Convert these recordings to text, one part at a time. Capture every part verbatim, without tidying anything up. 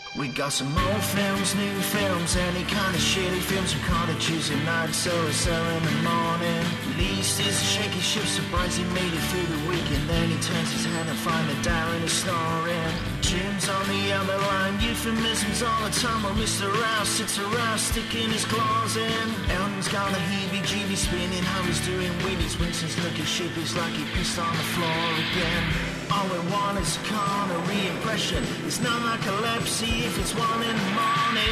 We got some old films, new films, any kind of shitty films. We caught it Tuesday night, so it's there in the morning. Least is a shaky ship, surprised he made it through the week. And then he turns his head and finds that Darren is snoring. Jim's on the other line, euphemisms all the time. While Mister Rouse sits around, sticking his claws in. Elton's got a heebie-jeebie spinning how he's doing weebies. Winston's looking sheepish like he pissed on the floor again. All we want is a coronary impression. It's not narcolepsy if it's one in the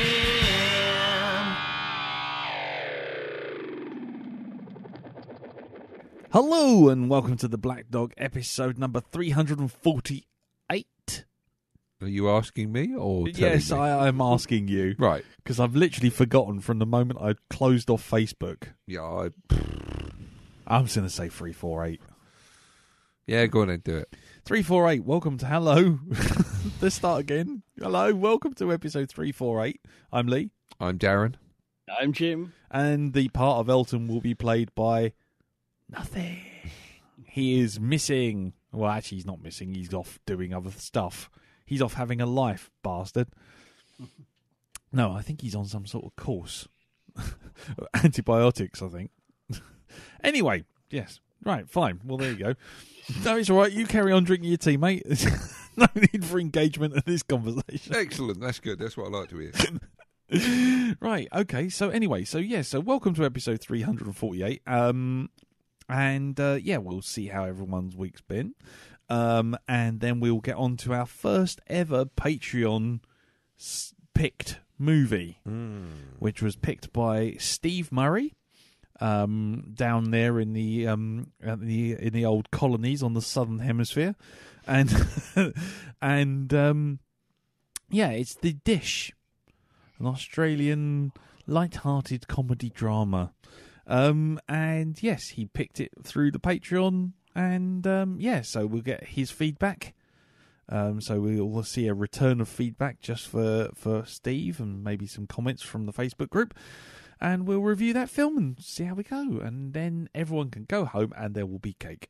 morning. Hello and welcome to the Black Dog episode number three hundred forty-eight. Are you asking me or telling Yes, me? I am asking you. Right. Because I've literally forgotten from the moment I closed off Facebook. Yeah, I, I'm just going to say three forty-eight. yeah, go on and do it. three forty-eight, welcome to hello. Let's start again. Hello, welcome to episode three forty-eight. I'm Lee. I'm Darren. I'm Jim. And the part of Elton will be played by nothing. He is missing. Well, actually, he's not missing. He's off doing other stuff. He's off having a life, bastard. No, I think he's on some sort of course. Antibiotics, I think. Anyway, yes. Right, fine. Well, there you go. No, it's all right. You carry on drinking your tea, mate. No need for engagement in this conversation. Excellent. That's good. That's what I like to hear. Right, okay. So anyway, so yeah, so welcome to episode three hundred forty-eight. Um, and uh, yeah, we'll see how everyone's week's been. Um, and then we'll get on to our first ever Patreon s- picked movie, Mm. which was picked by Steve Murray. Um, down there in the um at the in the old colonies on the southern hemisphere, and and um yeah, it's The Dish, an Australian light-hearted comedy drama. Um, and yes, he picked it through the Patreon, and um, yeah, so we'll get his feedback. Um, so we'll see a return of feedback just for for Steve, and maybe some comments from the Facebook group. And we'll review that film and see how we go. And then everyone can go home and there will be cake.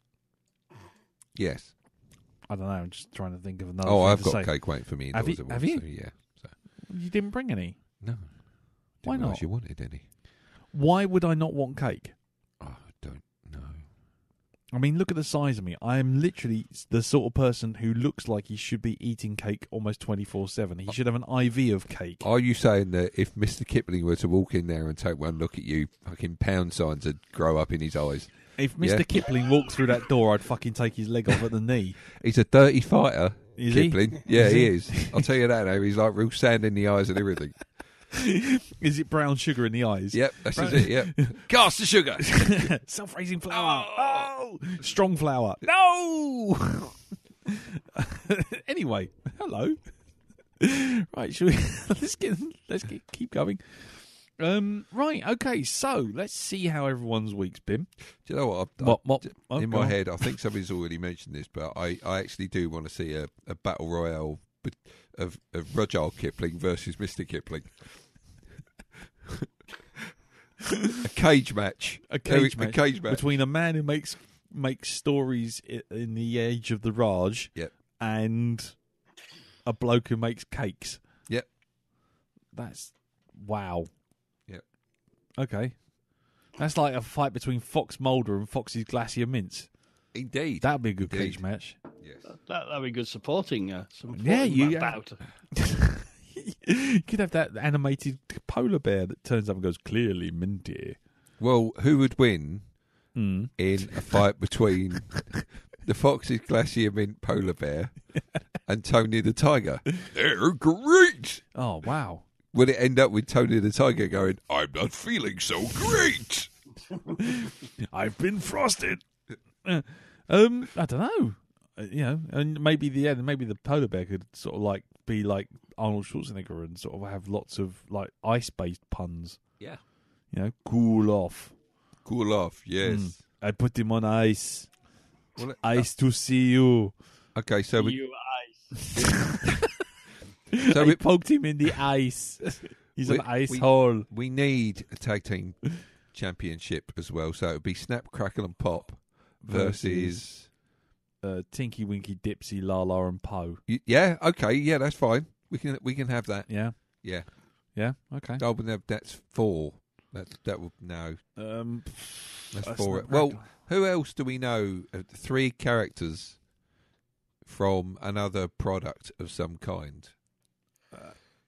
Yes. I don't know. I'm just trying to think of another Oh, thing I've to got say. cake waiting for me. Have indoors you- at have once, you? so yeah. So. You didn't bring any. No. Why Didn't not? realise you wanted any. Why would I not want cake? Oh, I don't know. I mean, look at the size of me. I am literally the sort of person who looks like he should be eating cake almost twenty-four seven. He should have an I V of cake. Are you saying that if Mister Kipling were to walk in there and take one look at you, fucking pound signs would grow up in his eyes? If Mister Yeah. Kipling walked through that door, I'd fucking take his leg off at the knee. He's a dirty fighter, Is he? Kipling. Yeah, Is he he? is. I'll tell you that now. He's like real sand in the eyes and everything. Is it brown sugar in the eyes? Yep, that's just it, yep. Cast the sugar. Self-raising flour. Oh! Strong flour. No! Anyway, hello. Right, should we let's get let's get, keep going. Um, right, okay, so let's see how everyone's week's been. Do you know what? I've, What, I've- what? Oh, in go my on. head, I think somebody's already mentioned this, but I, I actually do want to see a, a battle royale bet- of, of Rudyard Kipling versus Mister Kipling. a cage match. A cage, a, match A cage match. between a man who makes makes stories i- in the age of the Raj Yep. and a bloke who makes cakes. Yep. That's wow. Yep. Okay. That's like a fight between Fox Mulder and Fox's Glacier Mints. Indeed. That'd be a good Indeed. cage match. Yes. That that'd be good supporting. Uh, supporting Yeah, you- that bout. You could have that animated polar bear that turns up and goes, clearly minty. Well, who would win Mm. in a fight between the Fox's Glacier Mint polar bear and Tony the Tiger? They're great! Oh, wow. Would it end up with Tony the Tiger going, I'm not feeling so great? I've been frosted. Uh, um, I don't know. Uh, you know, and maybe the yeah, maybe the polar bear could sort of like be like Arnold Schwarzenegger and sort of have lots of like ice-based puns. Yeah. You know, cool off. Cool off, yes. Mm. I put him on ice. Well, it- Ice to see you. Okay, so we, You eyes. so I we, poked him in the ice. He's We- an ice we- hole. we need a tag team championship as well. So it would be Snap, Crackle and Pop versus... uh, Tinky Winky Dipsy Lala and Poe. Y- Yeah, okay, yeah, that's fine. We can we can have that. Yeah, Yeah. yeah, okay. Golden Neb, that's four. That's that will no. Um, That's, that's four. not Well, ragdoll. who else do we know? Uh, three characters from another product of some kind. Uh,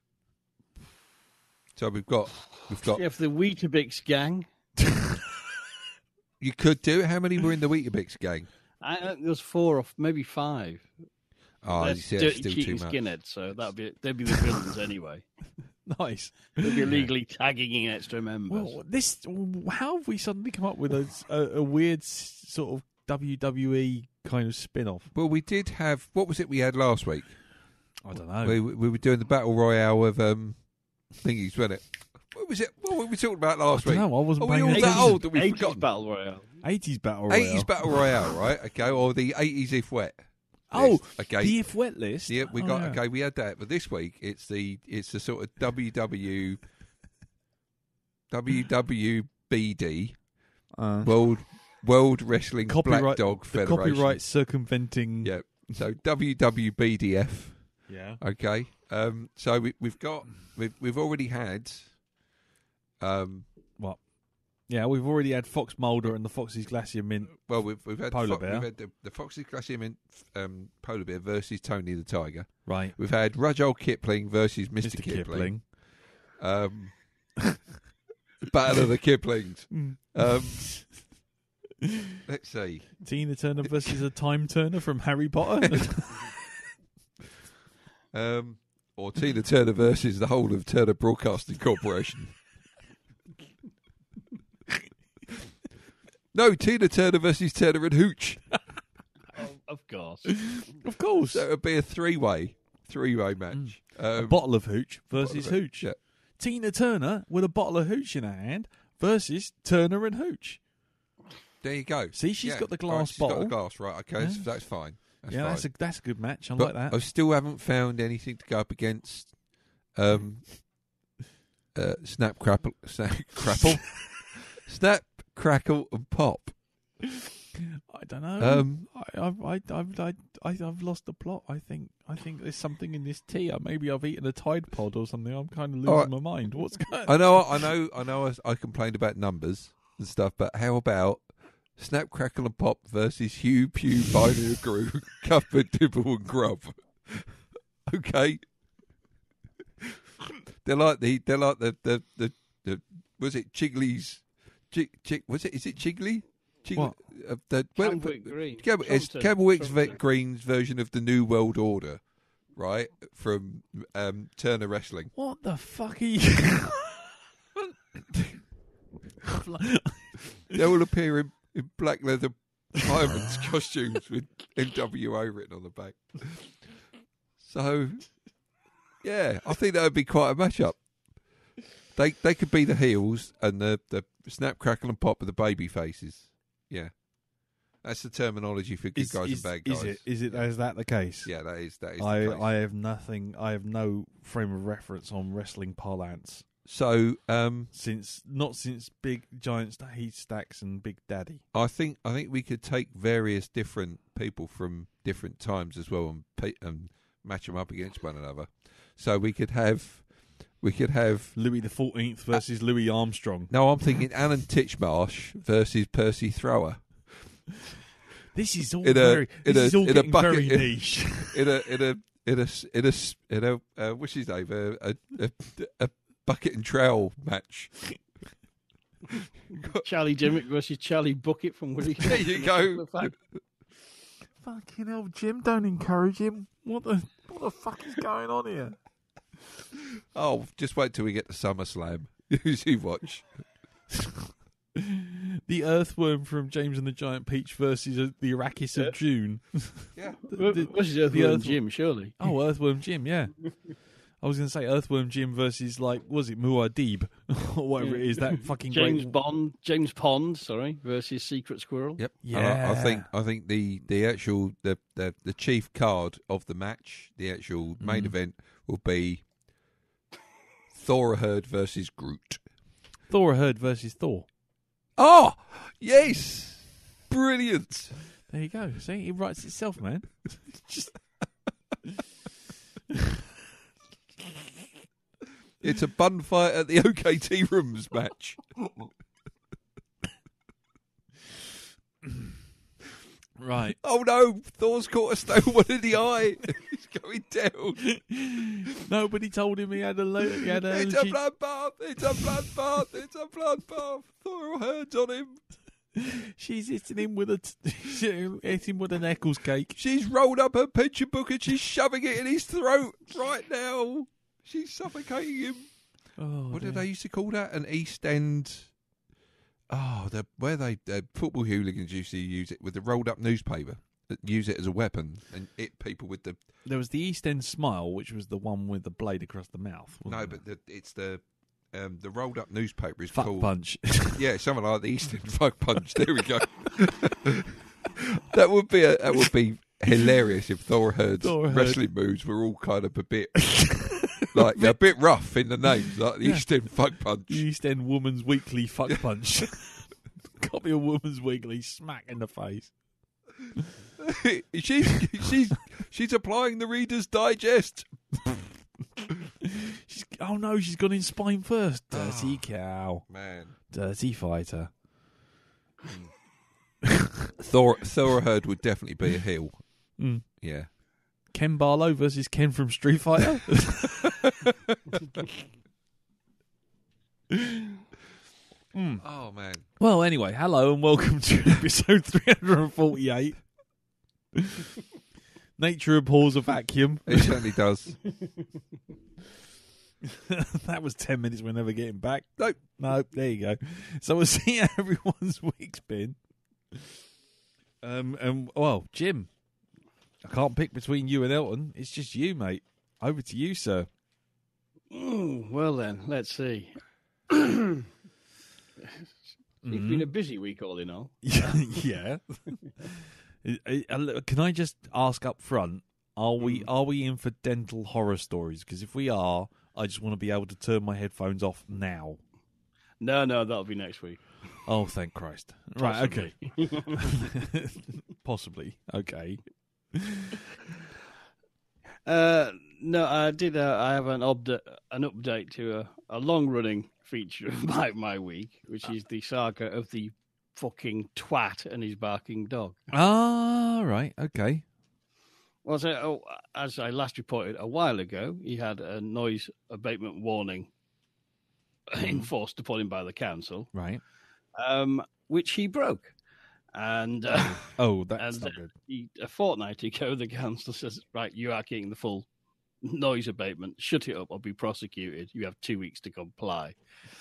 So we've got we've got. You have the Weetabix gang. You could do it. How many were in the Weetabix gang? I, uh, there's four or maybe five. Oh, you That's see, that's dirty still cheating too much. skinheads, so that'd be they'd be the villains anyway. nice. They'd be illegally tagging in extra members. Well, this. How have we suddenly come up with a, a, a weird s- sort of W W E kind of spin-off? Well, we did have. What was it we had last week? I don't know. We we were doing the battle royale of um thingies, wasn't it? What was it? What were we talking about last I week? don't know. I wasn't Are we paying all that attention. old that we've eighties forgotten? Battle Royale. eighties battle royale. eighties battle royale, right? Okay, or the eighties if wet. Oh, list. Okay. the if wet list. Yeah, we Oh, got yeah. okay. We had that, but this week it's the it's the sort of W W W W B D Uh, World World Wrestling copyright, Black Dog the Federation. copyright circumventing. Yeah. So W W B D F. Yeah. Okay. Um. So we, we've got we've we've already had. Um. What? Yeah, we've already had Fox Mulder and the Fox's Glacier Mint. Well, we've we've had Polar Fo- bear. We've had the, the Fox's Glacier Mint um, Polar Bear versus Tony the Tiger. Right. We've had Rudyard Kipling versus Mister Mister Kipling. Kipling. Um, Battle of the Kiplings. Mm. Um, let's see. Tina Turner versus a Time Turner from Harry Potter. Um, or Tina Turner versus the whole of Turner Broadcasting Corporation. No, Tina Turner versus Turner and Hooch. Oh, of course. of course. So it would be a three-way, three-way match. a Um, bottle of hooch versus bottle of- hooch. yeah. Tina Turner with a bottle of hooch in her hand versus Turner and hooch. There you go. See, she's Yeah. got the All right, glass she's got bottle. the glass, right? Okay, that's, Yeah. that's fine. That's yeah, fine. that's a that's a good match. I but like that. I still haven't found anything to go up against. Um, uh, snap, crapple, snap, crapple, snap, crackle, and pop. I don't know. Um, I, I, I, I, I, I've lost the plot. I think, I think there's something in this tea. Or maybe I've eaten a Tide Pod or something. I'm kind of losing All right. my mind. What's going? I know, I know, I know. I, I complained about numbers and stuff, but how about Snap, Crackle, and Pop versus Hugh, Pew, Binary Grew, Cuthbert, Dibble, and Grub? Okay, they're like the, they're like the, the, the, the was it Chigley's? Chig, Chig, was it? Is it Chigley? Chig, What? Uh, the, well, Camberwick Green. Campbell, it's Trumpton. Campbellwick's Trumpton. Vet Green's version of the New World Order, right? From um, Turner Wrestling. What the fuck are you? They all appear in, in black leather fireman's costumes with N W O written on the back. So, yeah, I think that would be quite a matchup. They they could be the heels and the, the Snap, Crackle, and Pop are the baby faces. Yeah. That's the terminology for good is, guys is, and bad guys. is it? Is it? Is that the case? Yeah, that is that is I, the case. I have nothing. I have no frame of reference on wrestling parlance So, um, since not since Big Giant Sta- Heat Stacks and Big Daddy. I think I think we could take various different people from different times as well and pe- and match them up against one another. So we could have we could have Louis the Fourteenth versus Louis Armstrong. no, I'm thinking Alan Titchmarsh versus Percy Thrower This is all In a- very. in This a- is all in a getting bucket- very in- niche. in a in a in a in a in a uh, what's his name a a, a a bucket and trowel match. Charlie Dimmick versus Charlie Bucket from Woody. There you go. Fucking hell, Jim! Don't encourage him. What the what the fuck is going on here? Oh, just wait till we get to SummerSlam. You watch. The Earthworm from James and the Giant Peach versus uh, the Arrakis Yeah. of June. Yeah. The- the- Versus the Earthworm Earthworm- Jim, surely. Oh, Earthworm Jim, yeah. I was going to say Earthworm Jim versus, like, was it Muad'Dib? or whatever Yeah. it is, that fucking James great... Bond, James Pond, sorry, versus Secret Squirrel. Yep. Yeah. And I, I think I think the, the actual the, the the chief card of the match, the actual main Mhm. event, will be Thor Herd versus Groot. Thor Herd versus Thor. Oh yes, brilliant. There you go. See, it writes itself, man. Just... It's a bun fight at the O K T Rooms match. Right. Oh no, Thor's caught a stale one in the eye. He's going down. Nobody told him he had a lo- he had a It's a allergy. bloodbath. It's a bloodbath. It's a bloodbath. Thor Herd's on him. She's hitting him with a t- hitting him with an Eccles cake. She's rolled up her picture book and she's shoving it in his throat right now. She's suffocating him. Oh, What dear. did they used to call that? An East End. Oh, the where they uh, football hooligans used to use it with the rolled up newspaper. Use it as a weapon and hit people with the. There was the East End Smile, which was the one with the blade across the mouth. wasn't No, it? but the, it's the um, the rolled up newspaper is Fuck called. punch. Yeah, something like the East End fuck punch. There we go. That would be a, that would be hilarious if Thor Herd's Thor Herd. wrestling moves were all kind of a bit like a bit rough in the names, like the Yeah. East End fuck punch. The East End Woman's Weekly Fuck Punch. Copy of Woman's Weekly, smack in the face. she's she's she's applying the Reader's Digest. She's, oh no, she's gone in spine first. Dirty Oh. cow. Man, Dirty fighter. Thor Thor Herd would definitely be a heel. Mm. Yeah. Ken Barlow versus Ken from Street Fighter. Mm. Oh man. Well, anyway, hello and welcome to episode three hundred forty-eight. Nature abhors a vacuum. It certainly does. That was ten minutes we're never getting back. Nope. No, there you go. So we'll see how everyone's week's been. Um, and, well, Jim, I can't pick between you and Elton. It's just you, mate. Over to you, sir. Mm, well then, let's see. It's been a busy week, all in all. Yeah. Can I just ask up front, are we are we in for dental horror stories? Because if we are, I just want to be able to turn my headphones off now. No, no, that'll be next week. Oh, thank Christ. Right, okay. Possibly. Possibly. Okay. Uh, no, I did. Uh, I have an, obda- an update to a, a long-running feature of my, my week, which is the saga of the fucking twat and his barking dog. Ah, right. Okay. Well, so, oh, as I last reported a while ago, he had a noise abatement warning enforced upon him by the council, Right. um, which he broke. And uh, Oh, that's And, not uh, good. he, a fortnight ago, the council says, right, you are getting the full noise abatement. Shut it up or be prosecuted. You have two weeks to comply.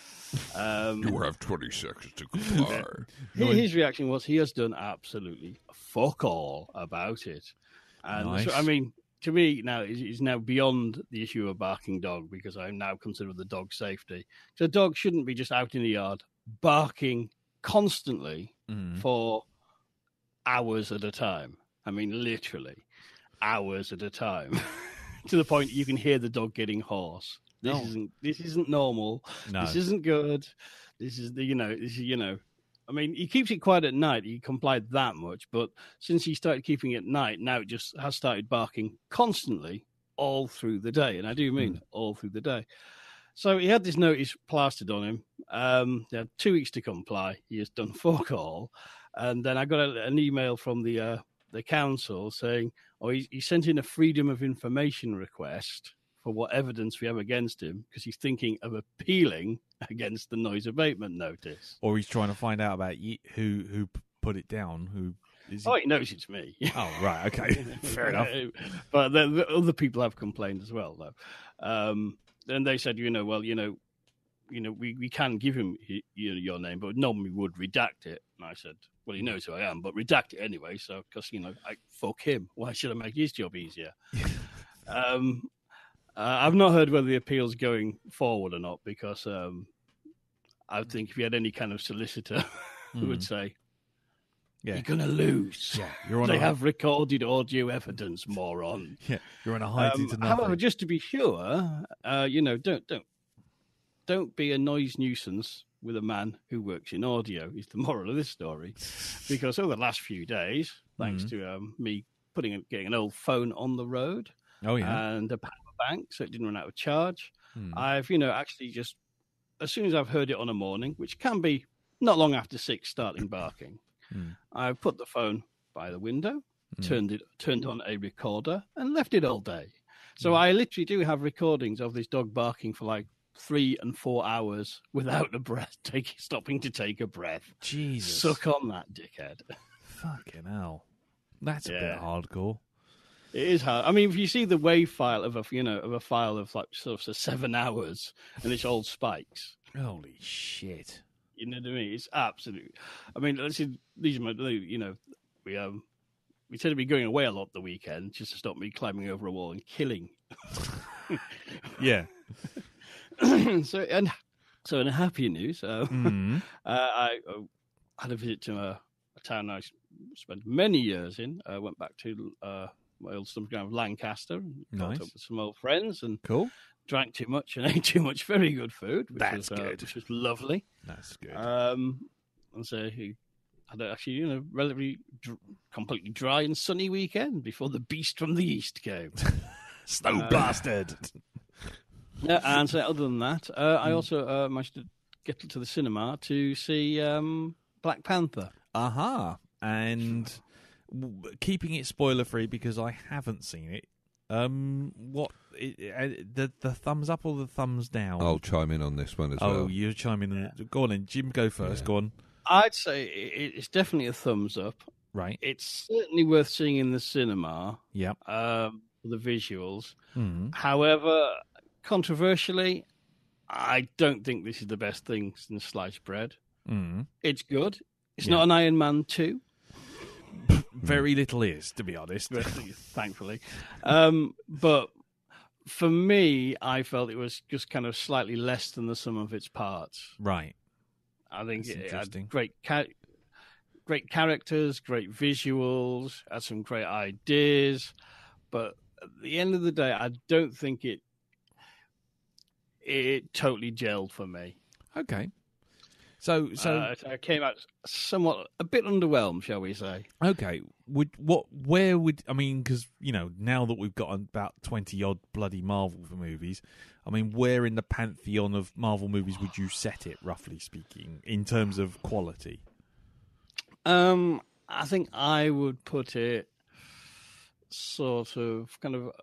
Um, You have twenty seconds to comply. his his reaction was he has done absolutely fuck all about it. And Nice. so, I mean, to me now, it's, it's now beyond the issue of a barking dog because I now consider the dog safety. So a dog shouldn't be just out in the yard barking constantly Mm. for hours at a time. I mean, literally hours at a time, to the point you can hear the dog getting hoarse. This No. isn't this isn't normal. No. This isn't good. This is the you know this is you know. I mean, he keeps it quiet at night. He complied that much, but since he started keeping it at night, now it just has started barking constantly all through the day, and I do mean all through the day. So he had this notice plastered on him. Um, they had two weeks to comply. He has done fuck all. And then I got a, an email from the uh, the council saying, oh, he, he sent in a freedom of information request for what evidence we have against him because he's thinking of appealing against the noise abatement notice. Or he's trying to find out about ye- who who p- put it down. Who is? Oh, he knows it's me. Oh, right. Okay. Fair enough. But the, the other people have complained as well, though. Um, and they said, you know, well, you know, you know, we, we can give him you know, your name, but normally would redact it. And I said, well, he knows who I am, but redact it anyway. So, because, you know, I fuck him. Why should I make his job easier? um, uh, I've not heard whether the appeal's going forward or not, because um, I think if you had any kind of solicitor who would say, Yeah. you're going to lose. Yeah. You're on They a have recorded audio evidence, moron. yeah. You're on a high Um, to however, nothing. just to be sure, uh, you know, don't don't don't be a noise nuisance with a man who works in audio. Is the moral of this story? Because over the last few days, thanks Mhm. to um, me putting getting an old phone on the road Oh yeah. and a panel of bank, so it didn't run out of charge. Hmm. I've, you know, actually just as soon as I've heard it on a morning, which can be not long after six, starting barking, Hmm. I've put the phone by the window, Hmm. turned it, turned on a recorder, and left it all day. So Hmm. I literally do have recordings of this dog barking for like three and four hours without a breath, taking, stopping to take a breath. Jesus. Suck on that, dickhead. Fucking hell. That's a bit Yeah. hardcore. It is hard. I mean, if you see the wave file of a, you know, of a file of like sort of seven hours, and it's all spikes. Holy shit. You know what I mean? It's absolute. I mean, let's see, these are my, you know, we um, we tend to be going away a lot the weekend just to stop me climbing over a wall and killing. Yeah. so and so, in happy news, uh, Mm. uh, I uh, had a visit to a, a town I spent many years in. I went back to uh, my old stomping ground of Lancaster, and caught Nice. up with some old friends, and Cool. drank too much and ate too much very good food, which That's was uh, good. which was lovely. That's good. Um, and so he had a, actually, you know, relatively dr- completely dry and sunny weekend before the beast from the east came. Snow uh, bastard. Yeah, and so other than that, uh, Hmm. I also uh, managed to get to the cinema to see um, Black Panther. Aha. And w- keeping it spoiler free because I haven't seen it. Um, what it, uh, the the thumbs up or the thumbs down? I'll chime in on this one as oh, well. you're chiming in. Go on, then, Jim. Go first. Yeah. Go on. I'd say it, it's definitely a thumbs up. Right. It's certainly worth seeing in the cinema. Yep. Um, for the visuals. Mm. However, controversially, I don't think this is the best thing since sliced bread. Mm. It's good. It's Yeah. not an Iron Man two, Very little is, to be honest. thankfully. Um, but for me, I felt it was just kind of slightly less than the sum of its parts. Right. I think That's it interesting. had great, ca- great characters, great visuals, had some great ideas, but at the end of the day, I don't think it it totally gelled for me. Okay. So so uh, I came out somewhat a bit underwhelmed, shall we say? okay. Would what? Where would I mean? Because you know now that we've got about twenty odd bloody Marvel movies, I mean, where in the pantheon of Marvel movies would you set it, roughly speaking, in terms of quality? Um, I think I would put it sort of kind of.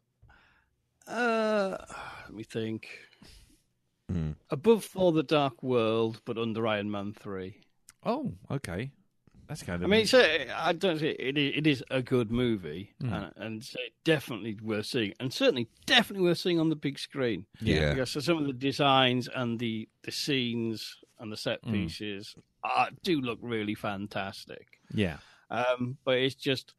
Uh, let me think. Mm. Above For the Dark World, but under Iron Man three. Oh, okay. That's kind of. I mean, it's a, I don't say it, it is a good movie, Mm. and, and it's definitely worth seeing, and certainly definitely worth seeing on the big screen. Yeah. Because some of the designs and the, the scenes and the set Mm. pieces are, do look really fantastic. yeah. Um, but it's just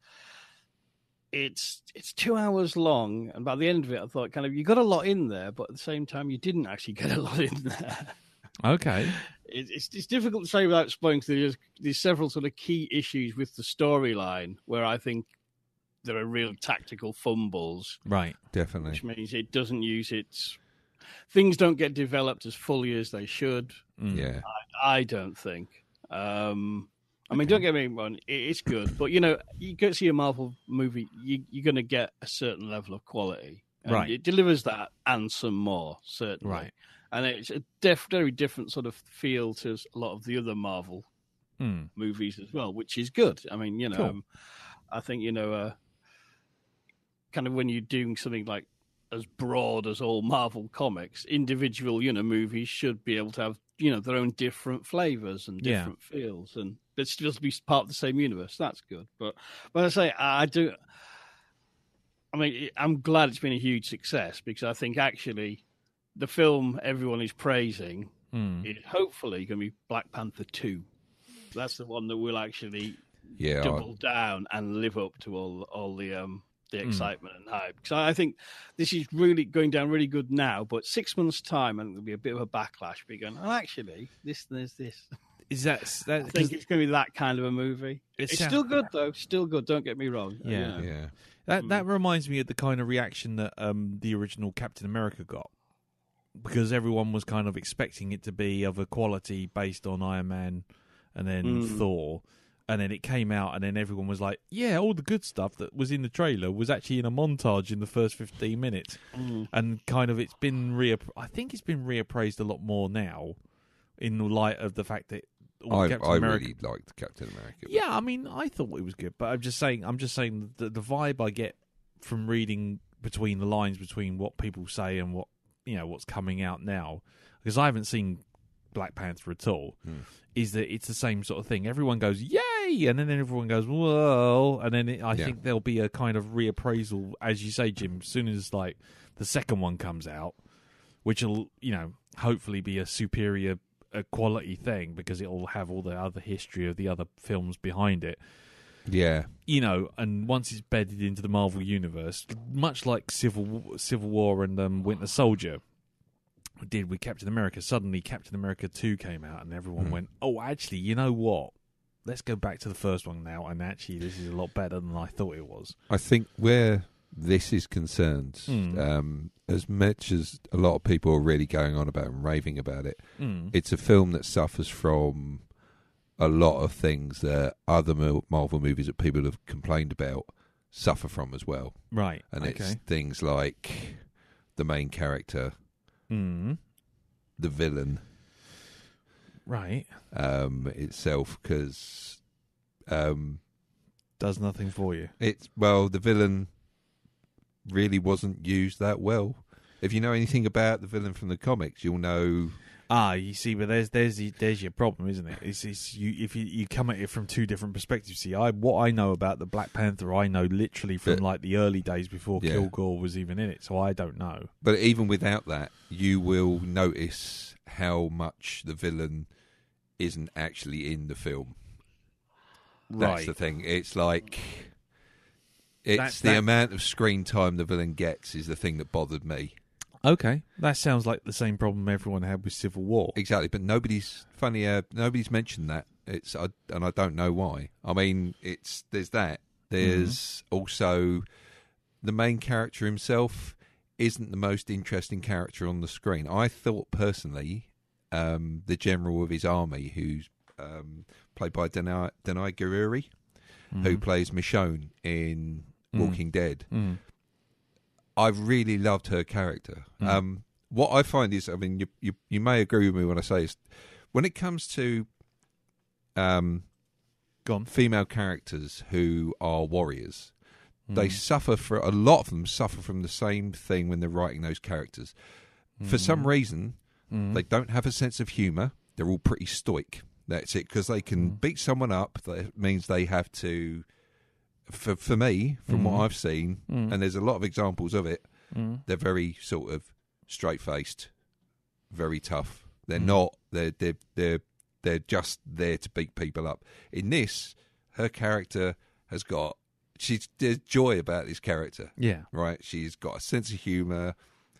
it's it's two hours long, and by the end of it, I thought kind of you got a lot in there, but at the same time, you didn't actually get a lot in there. Okay. It, it's it's difficult to say without spoiling. Because there's there's several sort of key issues with the storyline where I think there are real tactical fumbles, Right. Definitely. which means it doesn't use its things don't get developed as fully as they should. Mm. Yeah. I don't think. Um, I mean, Okay. don't get me wrong, it, it's good, but you know, you go see a Marvel movie, you, you're going to get a certain level of quality, and Right. it delivers that and some more, certainly. Right. And it's a def- very different sort of feel to a lot of the other Marvel Mm. movies as well, which is good. I mean, you know, Cool. um, I think you know, uh, kind of when you're doing something like as broad as all Marvel comics, individual, you know, movies should be able to have, you know, their own different flavors and Yeah. different feels, and but still be part of the same universe. That's good. But but I say I do. I mean, I'm glad it's been a huge success because I think actually the film everyone is praising Mm. is hopefully going to be Black Panther two. That's the one that will actually Yeah. I- double down and live up to all all the um the Mm. excitement and hype. So I think this is really going down really good now, but six months time and there'll be a bit of a backlash. Be going, oh, actually, this there's this. Is that that? I think it's going to be that kind of a movie. It It's sound- still good though, still good. Don't get me wrong. Yeah. You know. Yeah. That Mm. that reminds me of the kind of reaction that um, the original Captain America got, because everyone was kind of expecting it to be of a quality based on Iron Man and then Mm. Thor, And then it came out, and then everyone was like, yeah, all the good stuff that was in the trailer was actually in a montage in the first fifteen minutes. Mm. And kind of it's been reapp- I think it's been reappraised a lot more now in the light of the fact that all I, Captain I America... really liked Captain America. Yeah, I mean, I thought it was good, but I'm just saying, I'm just saying that the vibe I get from reading between the lines between what people say and what, you know, what's coming out now, because I haven't seen Black Panther at all, Hmm. is that it's the same sort of thing. Everyone goes, yay! And then everyone goes, whoa! And then it, I Yeah. think there'll be a kind of reappraisal, as you say, Jim, as soon as, like, the second one comes out, which will, you know, hopefully be a superior uh, quality thing, because it'll have all the other history of the other films behind it. Yeah. You know, and once it's bedded into the Marvel Universe, much like Civil Civil War and um, Winter Soldier did with Captain America, suddenly Captain America two came out and everyone Mm. went, oh, actually, you know what? Let's go back to the first one now, and actually this is a lot better than I thought it was. I think where this is concerned, Mm. um, as much as a lot of people are really going on about and raving about it, Mm. it's a film that suffers from a lot of things that other Mo- Marvel movies that people have complained about suffer from as well. Right, And it's okay. things like the main character, Mm. the villain Right. um, itself, because um, Does nothing for you. it's, well, the villain really wasn't used that well. If you know anything about the villain from the comics, you'll know. Ah, you see, but there's there's the, there's your problem, isn't it? It's, it's you if you, you come at it from two different perspectives. See, I what I know about the Black Panther, I know literally from But- like the early days before Yeah. Kilgore was even in it, so I don't know. But even without that, you will notice how much the villain isn't actually in the film. That's Right. the thing. It's like it's That- the that- amount of screen time the villain gets is the thing that bothered me. Okay, that sounds like the same problem everyone had with Civil War. Exactly, but nobody's funny. Uh, nobody's mentioned that. It's I, and I don't know why. I mean, it's there's that. There's also the main character himself isn't the most interesting character on the screen. I thought personally, um, the general of his army, who's um, played by Denai, Denai Gururi, who Mhm. plays Michonne in Mm. Walking Dead. Mm. I really loved her character. Mm. Um, what I find is, I mean, you, you you may agree with me when I say this, when it comes to um, Gone. female characters who are warriors, they Mm. suffer for a lot of them suffer from the same thing when they're writing those characters. For some reason, Mm. they don't have a sense of humour. They're all pretty stoic. That's it, because they can Mm. beat someone up. That means they have to. For for me, from Mm. what I've seen, Mm. and there's a lot of examples of it, Mm. they're very sort of straight faced, very tough. They're Mm. not. They're they're they're they're just there to beat people up. In this, her character has got. She's there's joy about this character, Yeah. right? She's got a sense of humour.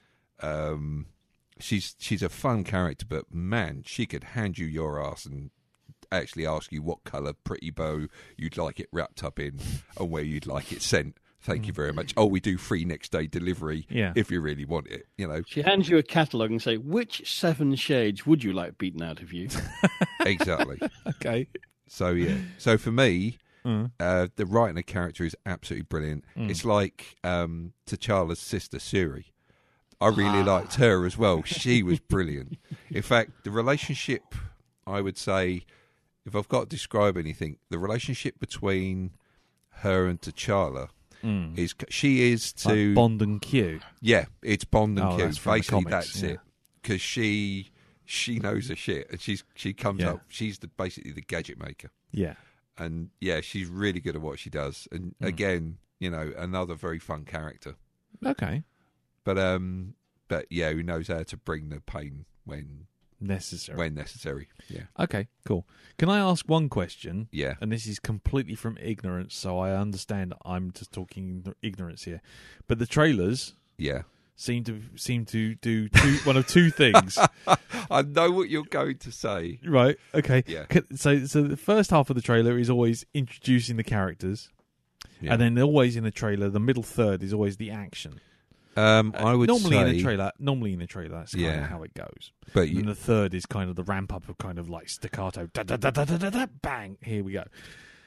Um, she's she's a fun character, but man, she could hand you your ass and actually ask you what colour pretty bow you'd like it wrapped up in and where you'd like it sent. Thank you very much. Oh, we do free next day delivery Yeah. if you really want it. You know, She hands you a catalogue and say, which seven shades would you like beaten out of you? exactly. Okay. So yeah. So for me, Mm. uh, the writing of character is absolutely brilliant. Mm. It's like um, T'Challa's sister Shuri. I really Ah. liked her as well. She was brilliant. In fact, the relationship, I would say, if I've got to describe anything, the relationship between her and T'Challa Mm. is she is to Like Bond and Q. yeah, it's Bond and Oh, Q. that's from the Basically, comics, that's yeah. it. Because she she knows her shit, and she's she comes Yeah. up. She's the basically the gadget maker. Yeah. And yeah, she's really good at what she does. And Mm. again, you know, another very fun character. Okay. But um, but yeah, who knows how to bring the pain when Necessary. when necessary. Yeah, Okay, cool. Can I ask one question? yeah. And this is completely from ignorance, so I understand I'm just talking ignorance here. But the trailers Yeah, seem to seem to do two, one of two things. I know what you're going to say. Right. Okay. Yeah. Can- So, so the first half of the trailer is always introducing the characters, Yeah. and then always in the trailer, the middle third is always the action. um, I would normally say, in a trailer, normally in a trailer, that's kind Yeah. of how it goes. but And you, the third is kind of the ramp up of kind of like staccato, da da da da da da, da bang. Here we go.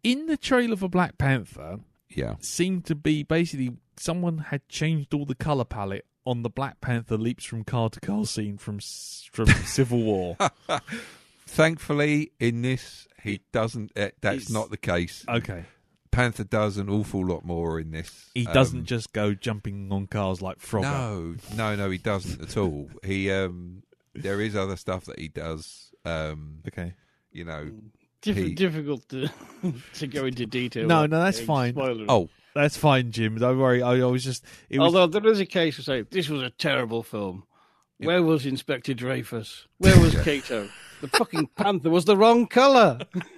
in the trailer for Black Panther, Yeah. seemed to be basically someone had changed all the color palette on the Black Panther leaps from car to car scene from s- from Civil War. Thankfully, in this, he doesn't. Uh, that's It's- not the case. Okay. Panther does an awful lot more in this. He Um, doesn't just go jumping on cars like Frogger. No, no, no, he doesn't at all. He um, there is other stuff that he does. Um, Okay. you know. Diff- He- difficult to to go into detail. No, without no, that's being fine. spoilery. Oh, That's fine, Jim. Don't worry. I, I was just. It was, Although there is a case to say this was a terrible film. Where was Inspector Dreyfus? Where was Kato? The fucking panther was the wrong colour.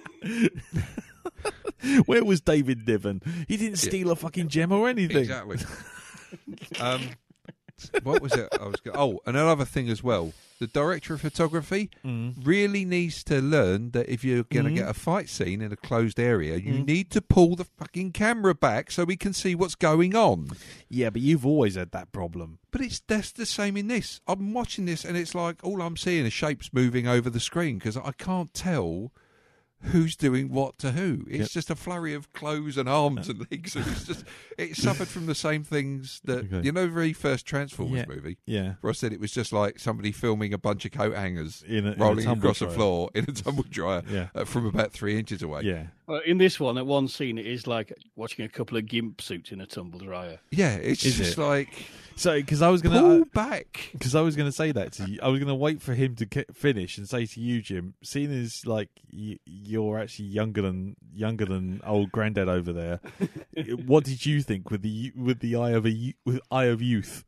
where was David Niven? He didn't steal a fucking gem or anything. exactly. um, what was it? I was. Go- oh, and another thing as well. The director of photography Mm. really needs to learn that if you're going to Mhm. get a fight scene in a closed area, you Mm. need to pull the fucking camera back so we can see what's going on. Yeah, but you've always had that problem. But it's that's the same in this. I'm watching this and it's like all I'm seeing is shapes moving over the screen because I can't tell who's doing what to who. It's Yep. just a flurry of clothes and arms and legs. And it's just it suffered from the same things that Okay. you know the very first Transformers Yeah. movie. Yeah. Where I said it was just like somebody filming a bunch of coat hangers In a, in a rolling tumble across the dryer. floor in a tumble dryer Yeah. uh, from about three inches away. Yeah. Well, in this one, at one scene, it is like watching a couple of gimp suits in a tumble dryer. Yeah, it's Is just it? like So, because I was pull gonna, back. because I was gonna say that to you, I was gonna wait for him to get, finish and say to you, Jim, seeing as like y- you're actually younger than younger than old granddad over there, what did you think with the with the eye of a y- with eye of youth?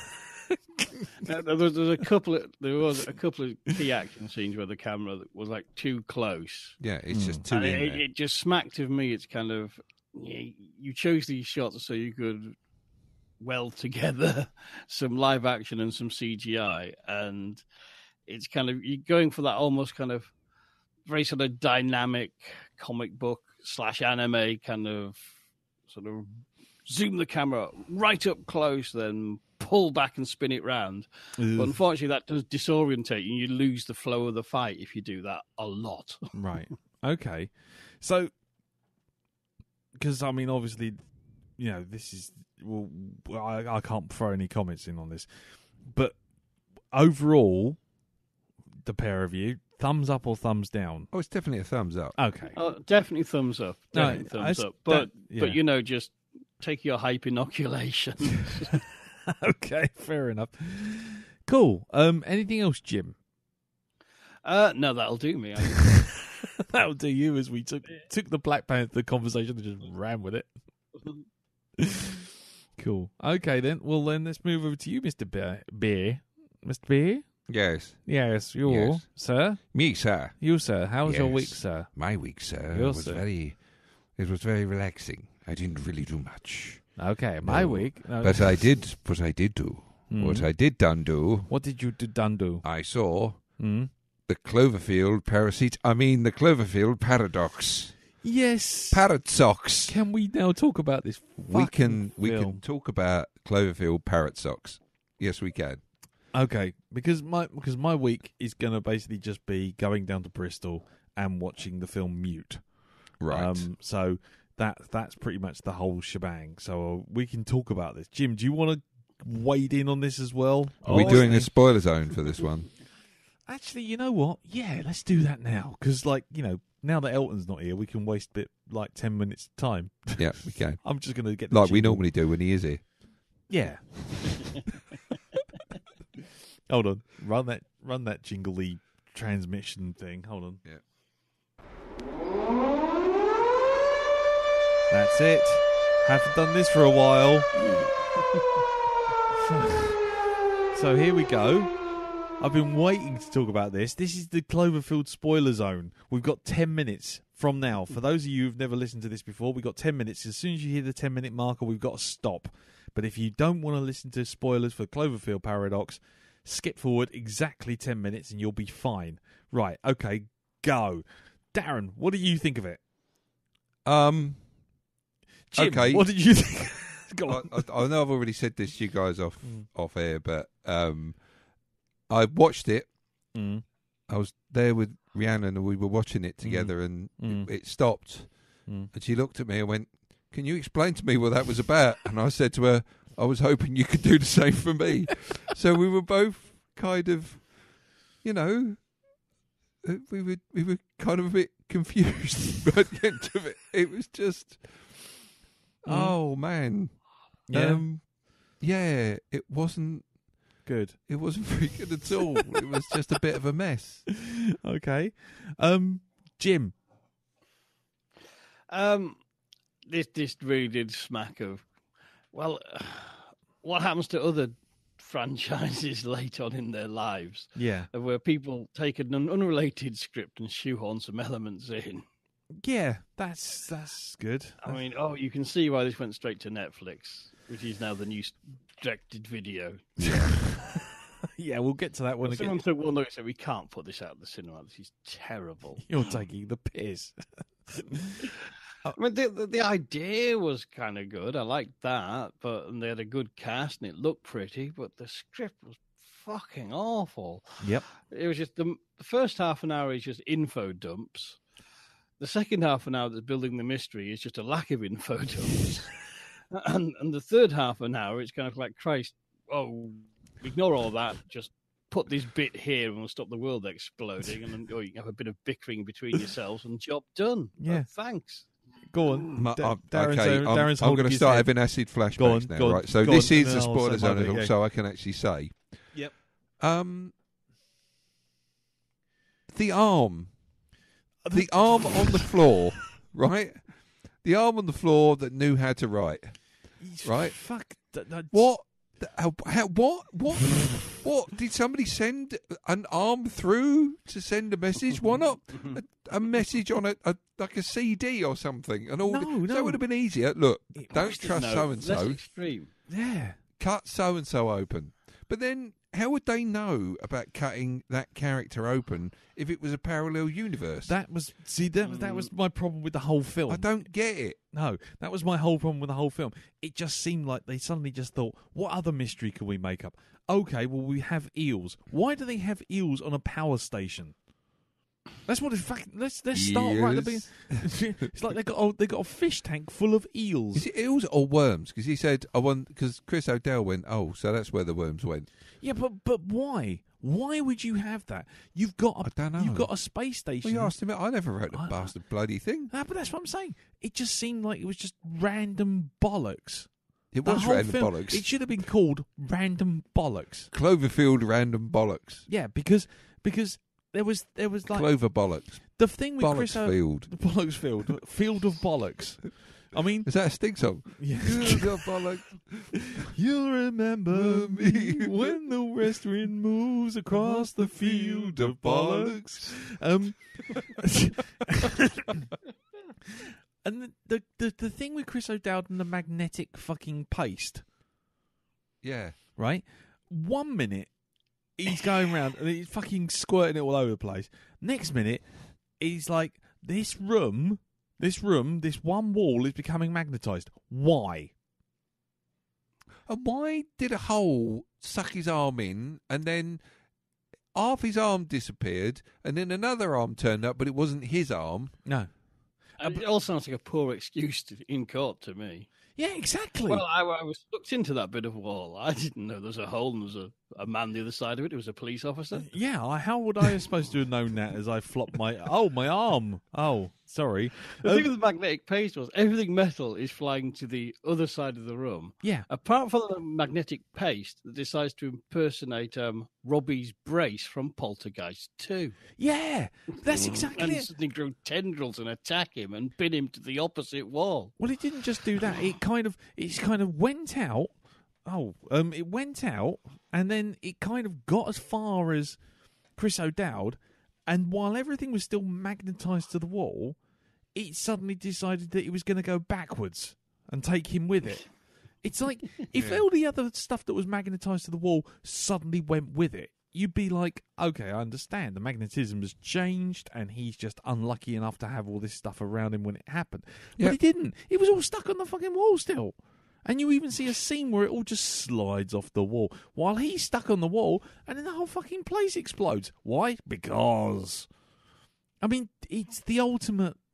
Now, there was, there was a couple of there was a couple of key action scenes where the camera was like too close. Yeah, it's Hmm. just too And in it, there. it just smacked of me. It's kind of you, you chose these shots so you could weld together some live action and some C G I, and it's kind of you're going for that almost kind of very sort of dynamic comic book slash anime kind of sort of zoom the camera right up close, then pull back and spin it round. But unfortunately, that does disorientate you. You lose the flow of the fight if you do that a lot. Right. Okay. So, because I mean, obviously, you know, this is well, I, I can't throw any comments in on this, but overall, the pair of you, thumbs up or thumbs down? Oh, it's definitely a thumbs up. Okay. Oh, definitely thumbs up. No, Definitely thumbs I- up. But that- yeah. but you know, just take your hype inoculation. Okay. Fair enough. Cool. Um. Anything else, Jim? uh, no, that'll do me. I, That'll do you. As we took took the Black Panther conversation and just ran with it. Cool. Okay then. Well then, let's move over to you, Mister Bear. Bear. Mister Bear. Yes. Yes, you, Yes. sir. Me, sir. You, sir. How was your Yes. week, sir? My week, sir, Yours, was sir. very. It was very relaxing. I didn't really do much, Okay, my No, week. No. but I did. What I did do. Mm. What I did done do. What did you do, done do? I saw Mm. the Cloverfield parasite. I mean the Cloverfield paradox. Yes. Parrot socks. Can we now talk about this? We can. fucking We film? can talk about Cloverfield parrot socks. Yes, we can. Okay, because my because my week is going to basically just be going down to Bristol and watching the film Mute. Right. Um, so that that's pretty much the whole shebang. So uh, we can talk about this. Jim, do you want to wade in on this as well? Are we Oh, doing okay. a spoiler zone for this one? Actually, you know what? Yeah, let's do that now. Because, like, you know, now that Elton's not here, we can waste a bit, like, ten minutes time. Yeah, we can. I'm just going to get the Like we jingle. normally do when he is here. Yeah. Hold on. Run that run that jingly transmission thing. Hold on. Yeah. That's it. Haven't done this for a while. So here we go. I've been waiting to talk about this. This is the Cloverfield spoiler zone. We've got ten minutes from now. For those of you who've never listened to this before, we've got ten minutes. As soon as you hear the ten minute marker, we've got to stop. But if you don't want to listen to spoilers for Cloverfield Paradox, skip forward exactly ten minutes and you'll be fine. Right, okay, go. Darren, what do you think of it? Um, Jim, Okay. what did you think? Go I, on. I, I know I've already said this to you guys off Mm. off air, but um, I watched it. Mm. I was there with Rhiannon and we were watching it together, and Mm. it, it stopped. Mm. And she looked at me and went, "Can you explain to me what that was about?" And I said to her, "I was hoping you could do the same for me." So we were both kind of, you know, uh, we were we were kind of a bit confused. But at the end of it, it was just, Mm. oh man, Yeah. um, yeah, it wasn't. Good. It wasn't very good at all. It was just a bit of a mess. Okay. Um, Jim. Um, this this really did smack of, well, what happens to other franchises late on in their lives, Yeah. where people take an unrelated script and shoehorn some elements in. Yeah, that's that's good. I mean, oh, you can see why this went straight to Netflix, which is now the new directed video. Yeah, we'll get to that one Someone again. took one look and said, "We can't put this out of the cinema. This is terrible." You're taking the piss. I mean, the, the, the idea was kind of good. I liked that, but and they had a good cast and it looked pretty, but the script was fucking awful. Yep. It was just the, the first half an hour is just info dumps. The second half an hour that's building the mystery is just a lack of info dumps. and, and the third half an hour, it's kind of like, Christ, oh, ignore all that. Just put this bit here and we'll stop the world exploding. And then oh, you can have a bit of bickering between yourselves and job done. Yeah. Oh, thanks. Go on. Ma- Da- I'm- Darren's, okay, uh, I'm, Darren's I'm holding going to his start head. having acid flashbacks Go on, now, go on, right? So go this on, is and a then I'll spoiler say zone, my and bit, also I can actually say, Yep. um, the arm, the arm on the floor, right? The arm on the floor that knew how to write. Right. Fuck. that- that- What? The- How, how, what? What? What? Did somebody send an arm through to send a message? Why not a, a message on a, a like a C D or something? And all No, the, no. that would have been easier. Look, It don't must have- trust No, so and less so. extreme. Yeah. Cut so and so open. But then, how would they know about cutting that character open if it was a parallel universe? That was see that that was my problem with the whole film. I don't get it. No, that was my whole problem with the whole film. It just seemed like they suddenly just thought, what other mystery can we make up? Okay, well, we have eels. Why do they have eels on a power station? That's what it's fucking. Let's let's start right at the beginning. It's like they got oh, they got a fish tank full of eels. Is it eels or worms? Because he said, "I want." Because Chris O'Dell went, "Oh, so that's where the worms went." Yeah, but but why? Why would you have that? You've got a, I don't know. You've got a space station. Well, you asked him. I never wrote the I- bastard bloody thing. Ah, but that's what I'm saying. It just seemed like it was just random bollocks. It The was whole random film, bollocks. It should have been called Random Bollocks. Cloverfield random bollocks. Yeah, because because there was there was like Clover bollocks. the thing with Chris O- Bollocksfield. the Bollocks Field, Field of Bollocks. I mean, Is that a Sting song? yeah. You got bollocks. You'll remember me when the west wind moves across the field of bollocks. Um, and the, the the the thing with Chris O'Dowd and the magnetic fucking paste, Yeah. right? One minute he's going around and he's fucking squirting it all over the place. Next minute he's like, this room, this room, this one wall is becoming magnetized. Why? And why did a hole suck his arm in and then half his arm disappeared and then another arm turned up, but it wasn't his arm? No. It all sounds like a poor excuse to, in court to me. Yeah, exactly. Well, I, I was looked into that bit of wall. I didn't know there was a hole and there was a, a man the other side of it. It was a police officer. yeah, I, how would I have supposed to have known that as I flopped my... Oh, my arm. Oh, sorry. The Um, thing with the magnetic paste was everything metal is flying to the other side of the room. yeah. Apart from the magnetic paste that decides to impersonate um, Robbie's brace from Poltergeist two. Yeah, that's exactly And it. suddenly grow tendrils and attack him and pin him to the opposite wall. Well, it didn't just do that. It kind of, it kind of went out. Oh, um, it went out, and then it kind of got as far as Chris O'Dowd, and while everything was still magnetized to the wall, it suddenly decided that it was going to go backwards and take him with it. It's like if Yeah. all the other stuff that was magnetized to the wall suddenly went with it, you'd be like, okay, I understand. The magnetism has changed, and he's just unlucky enough to have all this stuff around him when it happened. But Yeah. he didn't. It was all stuck on the fucking wall still. And you even see a scene where it all just slides off the wall while he's stuck on the wall, and then the whole fucking place explodes. Why? Because. I mean, it's the ultimate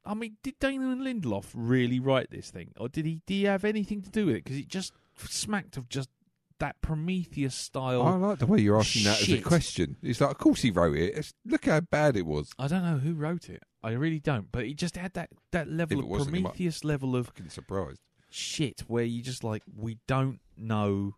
I mean, did Damon Lindelof really write this thing, or did he? Did he have anything to do with it? Because it just smacked of just that Prometheus style. I like the way you're asking that as a shit. question. It's like, of course he wrote it. It's, look how bad it was. I don't know who wrote it. I really don't. But it just had that, that level If it of wasn't, you might- Prometheus level of Fucking surprised. shit where you just like, we don't know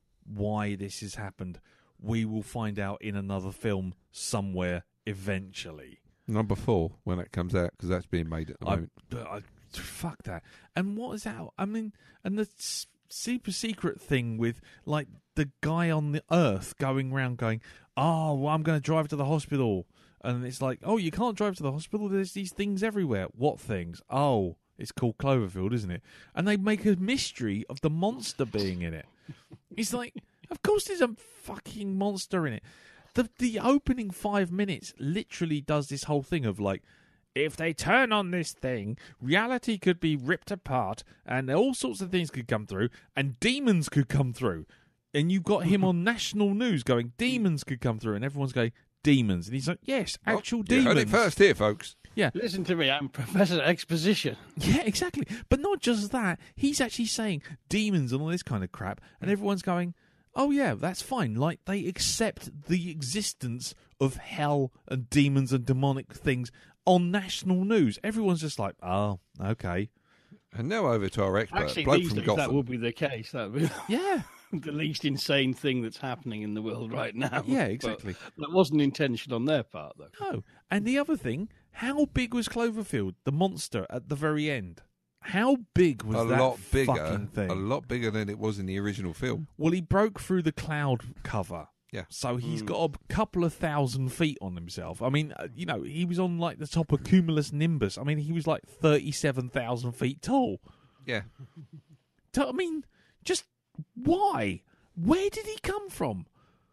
why this has happened. We will find out in another film somewhere eventually. Number four when that comes out, because that's being made at the I, moment. I, fuck that. And what is that? I mean, and the s- super secret thing with like the guy on the Earth going around going, oh, well, I'm going to drive to the hospital. And it's like, oh, you can't drive to the hospital. There's these things everywhere. What things? Oh, it's called Cloverfield, isn't it? And they make a mystery of the monster being in it. It's like, of course there's a fucking monster in it. The the opening five minutes literally does this whole thing of like, if they turn on this thing, reality could be ripped apart and all sorts of things could come through and demons could come through. And you've got him on national news going, demons could come through. And everyone's going, demons. And he's like, yes, actual Oh, you demons. heard it first here, folks. Yeah. Listen to me, I'm Professor Exposition. Yeah, exactly. But not just that. He's actually saying demons and all this kind of crap. And everyone's going, oh, yeah, that's fine. Like, they accept the existence of hell and demons and demonic things on national news. Everyone's just like, oh, okay. And now over to our expert, Actually, bloke these from days Gotham. that would be the case. That would be Yeah. the least insane thing that's happening in the world right now. Yeah, But exactly. that wasn't intention on their part, though. No. And the other thing, how big was Cloverfield, the monster at the very end? How big was a that lot bigger, fucking thing? a lot bigger than it was in the original film. Well, he broke through the cloud cover. Yeah. So he's Mm. got a couple of thousand feet on himself. I mean, uh, you know, he was on like the top of Cumulus Nimbus. I mean, he was like thirty-seven thousand feet tall. Yeah, So, I mean, just why? Where did he come from?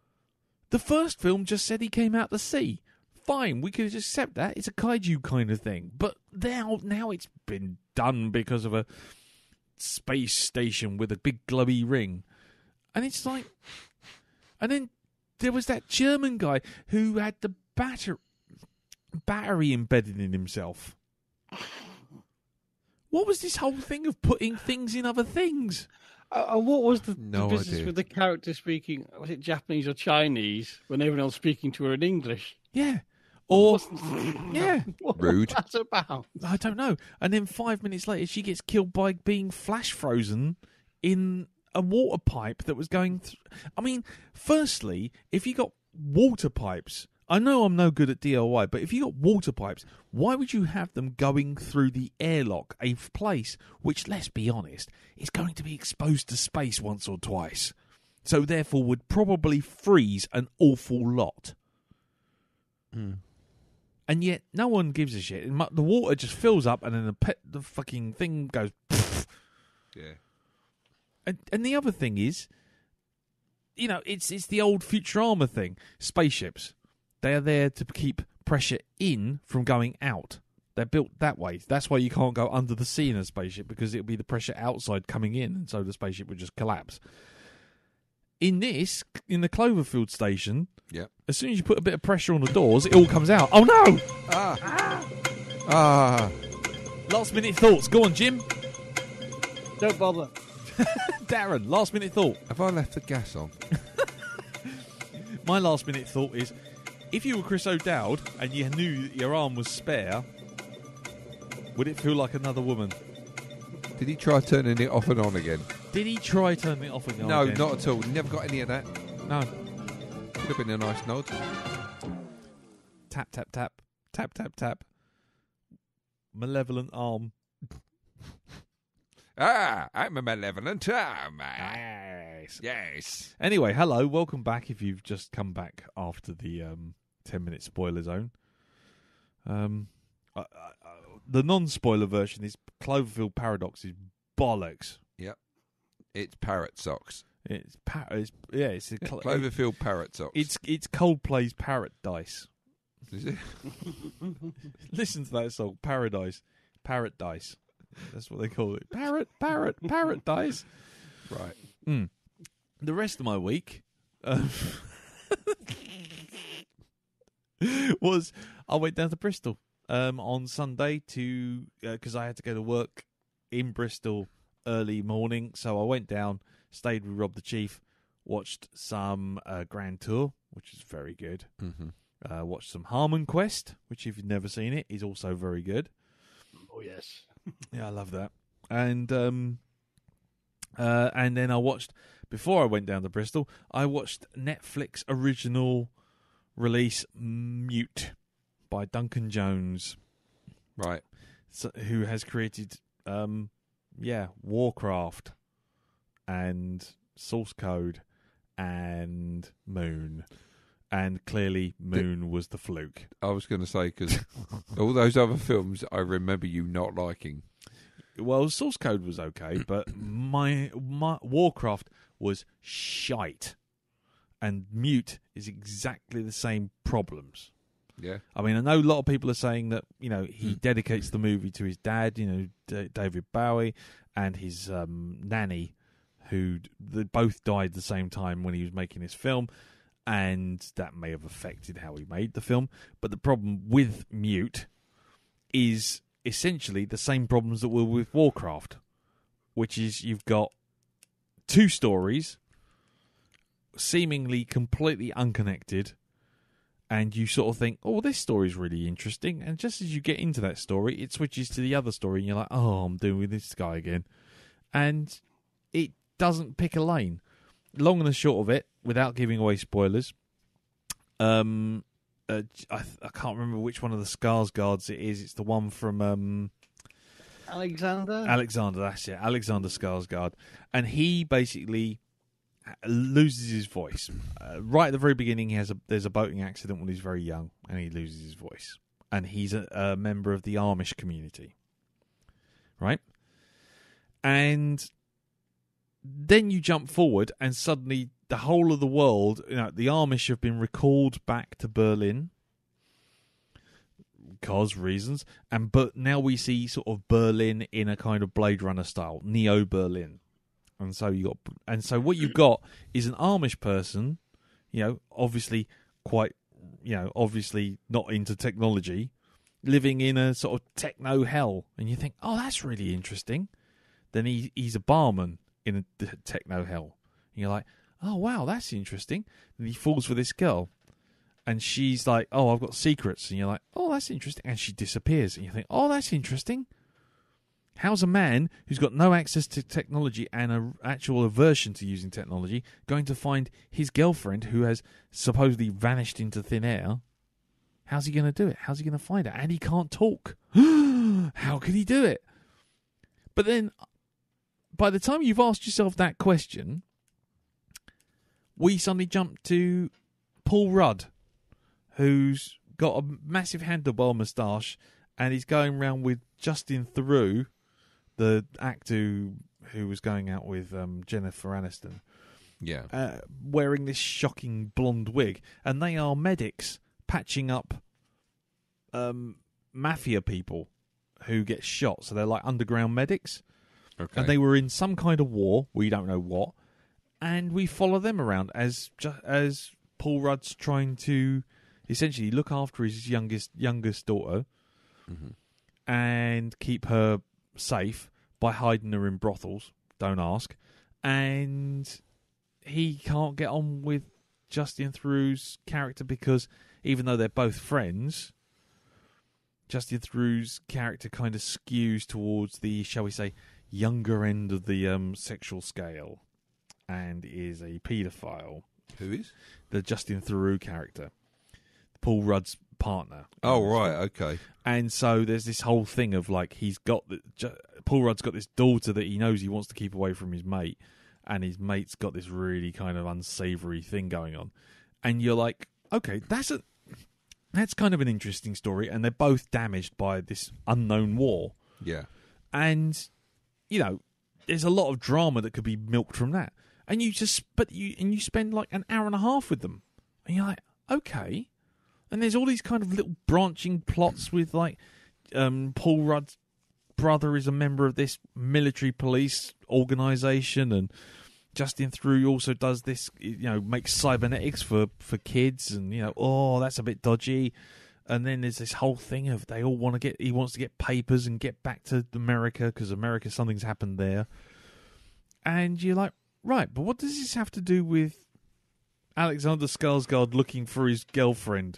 The first film just said he came out the sea. Fine, we could just accept that. It's a kaiju kind of thing. But now, now it's been done because of a space station with a big glowy ring. And it's like... And then there was that German guy who had the batter- battery embedded in himself. What was this whole thing of putting things in other things? Uh, uh, what was the, No the business idea. with the character speaking? Was it Japanese or Chinese when everyone else speaking to her in English? Yeah. Or, What's- yeah, What Rude. was that about? I don't know. And then five minutes later, she gets killed by being flash frozen in a water pipe that was going through. I mean, firstly, if you got water pipes, I know I'm no good at D I Y, but if you got water pipes, why would you have them going through the airlock, a place which, let's be honest, is going to be exposed to space once or twice? So therefore would probably freeze an awful lot. Mm. And yet, no one gives a shit. And mu- The water just fills up, and then the pe- the fucking thing goes. yeah. And, and the other thing is, you know, it's it's the old Futurama thing. Spaceships, they are there to keep pressure in from going out. They're built that way. That's why you can't go under the sea in a spaceship, because it would be the pressure outside coming in, and so the spaceship would just collapse. In this, in the Cloverfield station, Yeah. as soon as you put a bit of pressure on the doors, it all comes out. Oh no! Ah. Ah. Last minute thoughts. Go on, Jim. Don't bother. Darren, last minute thought. Have I left the gas on? My last minute thought is, if you were Chris O'Dowd and you knew that your arm was spare, would it feel like another woman? Did he try turning it off and on again? Did he try turning it off again? No, again? not at all. He never got any of that. No. Could have been a nice nod. Tap, tap, tap. Tap, tap, tap. Malevolent arm. Ah, I'm a malevolent arm. Yes. Yes. Anyway, hello. Welcome back if you've just come back after the um, ten-minute spoiler zone. Um, uh, uh, the non-spoiler version is Cloverfield Paradox is bollocks. Yep. It's parrot socks. It's, pa- it's yeah, it's a cl- Cloverfield parrot socks. It's it's Coldplay's Paradise. Is it? Listen to that song, Paradise, Parrot Dice. That's what they call it. Parrot, parrot, parrot dice. Right. Mm. The rest of my week um, was I went down to Bristol um, on Sunday to because uh, I had to go to work in Bristol early morning, so I went down, stayed with Rob the Chief, watched some uh, Grand Tour, which is very good. Mm-hmm. Uh, watched some Harmon Quest, which if you've never seen it, is also very good. Oh yes, yeah, I love that. And um, uh, and then I watched before I went down to Bristol. I watched Netflix original release Mute by Duncan Jones, Right. so, who has created um, yeah Warcraft and Source Code and Moon. And clearly, Moon was the fluke. I was going to say, because all those other films, I remember you not liking. Well, Source Code was okay, but my, my Warcraft was shite. And Mute is exactly the same problems. Yeah. I mean, I know a lot of people are saying that, you know, he dedicates the movie to his dad, you know, D- David Bowie, and his um, nanny, who they both died at the same time when he was making this film. And that may have affected how he made the film. But the problem with Mute is essentially the same problems that were with Warcraft, which is you've got two stories seemingly completely unconnected, and you sort of think, oh, this story's really interesting. And just as you get into that story, it switches to the other story, and you're like, oh, I'm doing with this guy again. And it doesn't pick a lane. Long and the short of it, without giving away spoilers, um, uh, I, I can't remember which one of the Skarsgårds it is. It's the one from um, Alexander. Alexander, that's it. Alexander Skarsgård, and he basically loses his voice uh, right at the very beginning. He has a there's a boating accident when he's very young, and he loses his voice. And he's a, a member of the Amish community, right? And then you jump forward, and suddenly the whole of the world, you know, the Amish have been recalled back to Berlin because reasons, and but now we see sort of Berlin in a kind of Blade Runner style, Neo Berlin, and so you got, and so what you've got is an Amish person, you know, obviously quite, you know, obviously not into technology, living in a sort of techno hell, and you think, oh, that's really interesting. Then he he's a barman in a techno hell. And you're like, oh, wow, that's interesting. And he falls for this girl. And she's like, oh, I've got secrets. And you're like, oh, that's interesting. And she disappears. And you think, oh, that's interesting. How's a man who's got no access to technology and an actual aversion to using technology going to find his girlfriend who has supposedly vanished into thin air? How's he going to do it? How's he going to find her? And he can't talk. How can he do it? But then, by the time you've asked yourself that question, we suddenly jump to Paul Rudd, who's got a massive handlebar moustache, and he's going around with Justin Theroux, the actor who, who was going out with um, Jennifer Aniston, Yeah. uh, wearing this shocking blonde wig, and they are medics patching up um, mafia people who get shot. So they're like underground medics. Okay. And they were in some kind of war, we don't know what, and we follow them around as ju- as Paul Rudd's trying to essentially look after his youngest youngest daughter Mm-hmm. and keep her safe by hiding her in brothels. Don't ask. And he can't get on with Justin Theroux's character because even though they're both friends, Justin Theroux's character kind of skews towards the, shall we say, younger end of the um, sexual scale and is a paedophile. Who is? The Justin Theroux character. Paul Rudd's partner. Oh, right, okay. And so there's this whole thing of like he's got the, Paul Rudd's got this daughter that he knows he wants to keep away from his mate, and his mate's got this really kind of unsavory thing going on, and you're like, okay, that's a that's kind of an interesting story, and they're both damaged by this unknown war, Yeah. and you know there's a lot of drama that could be milked from that, and you just but you and you spend like an hour and a half with them, and you're like, okay. And there's all these kind of little branching plots with, like, um, Paul Rudd's brother is a member of this military police organisation, and Justin Theroux also does this, you know, makes cybernetics for, for kids, and, you know, oh, that's a bit dodgy. And then there's this whole thing of they all want to get, he wants to get papers and get back to America because America, something's happened there. And you're like, right, but what does this have to do with Alexander Skarsgård looking for his girlfriend?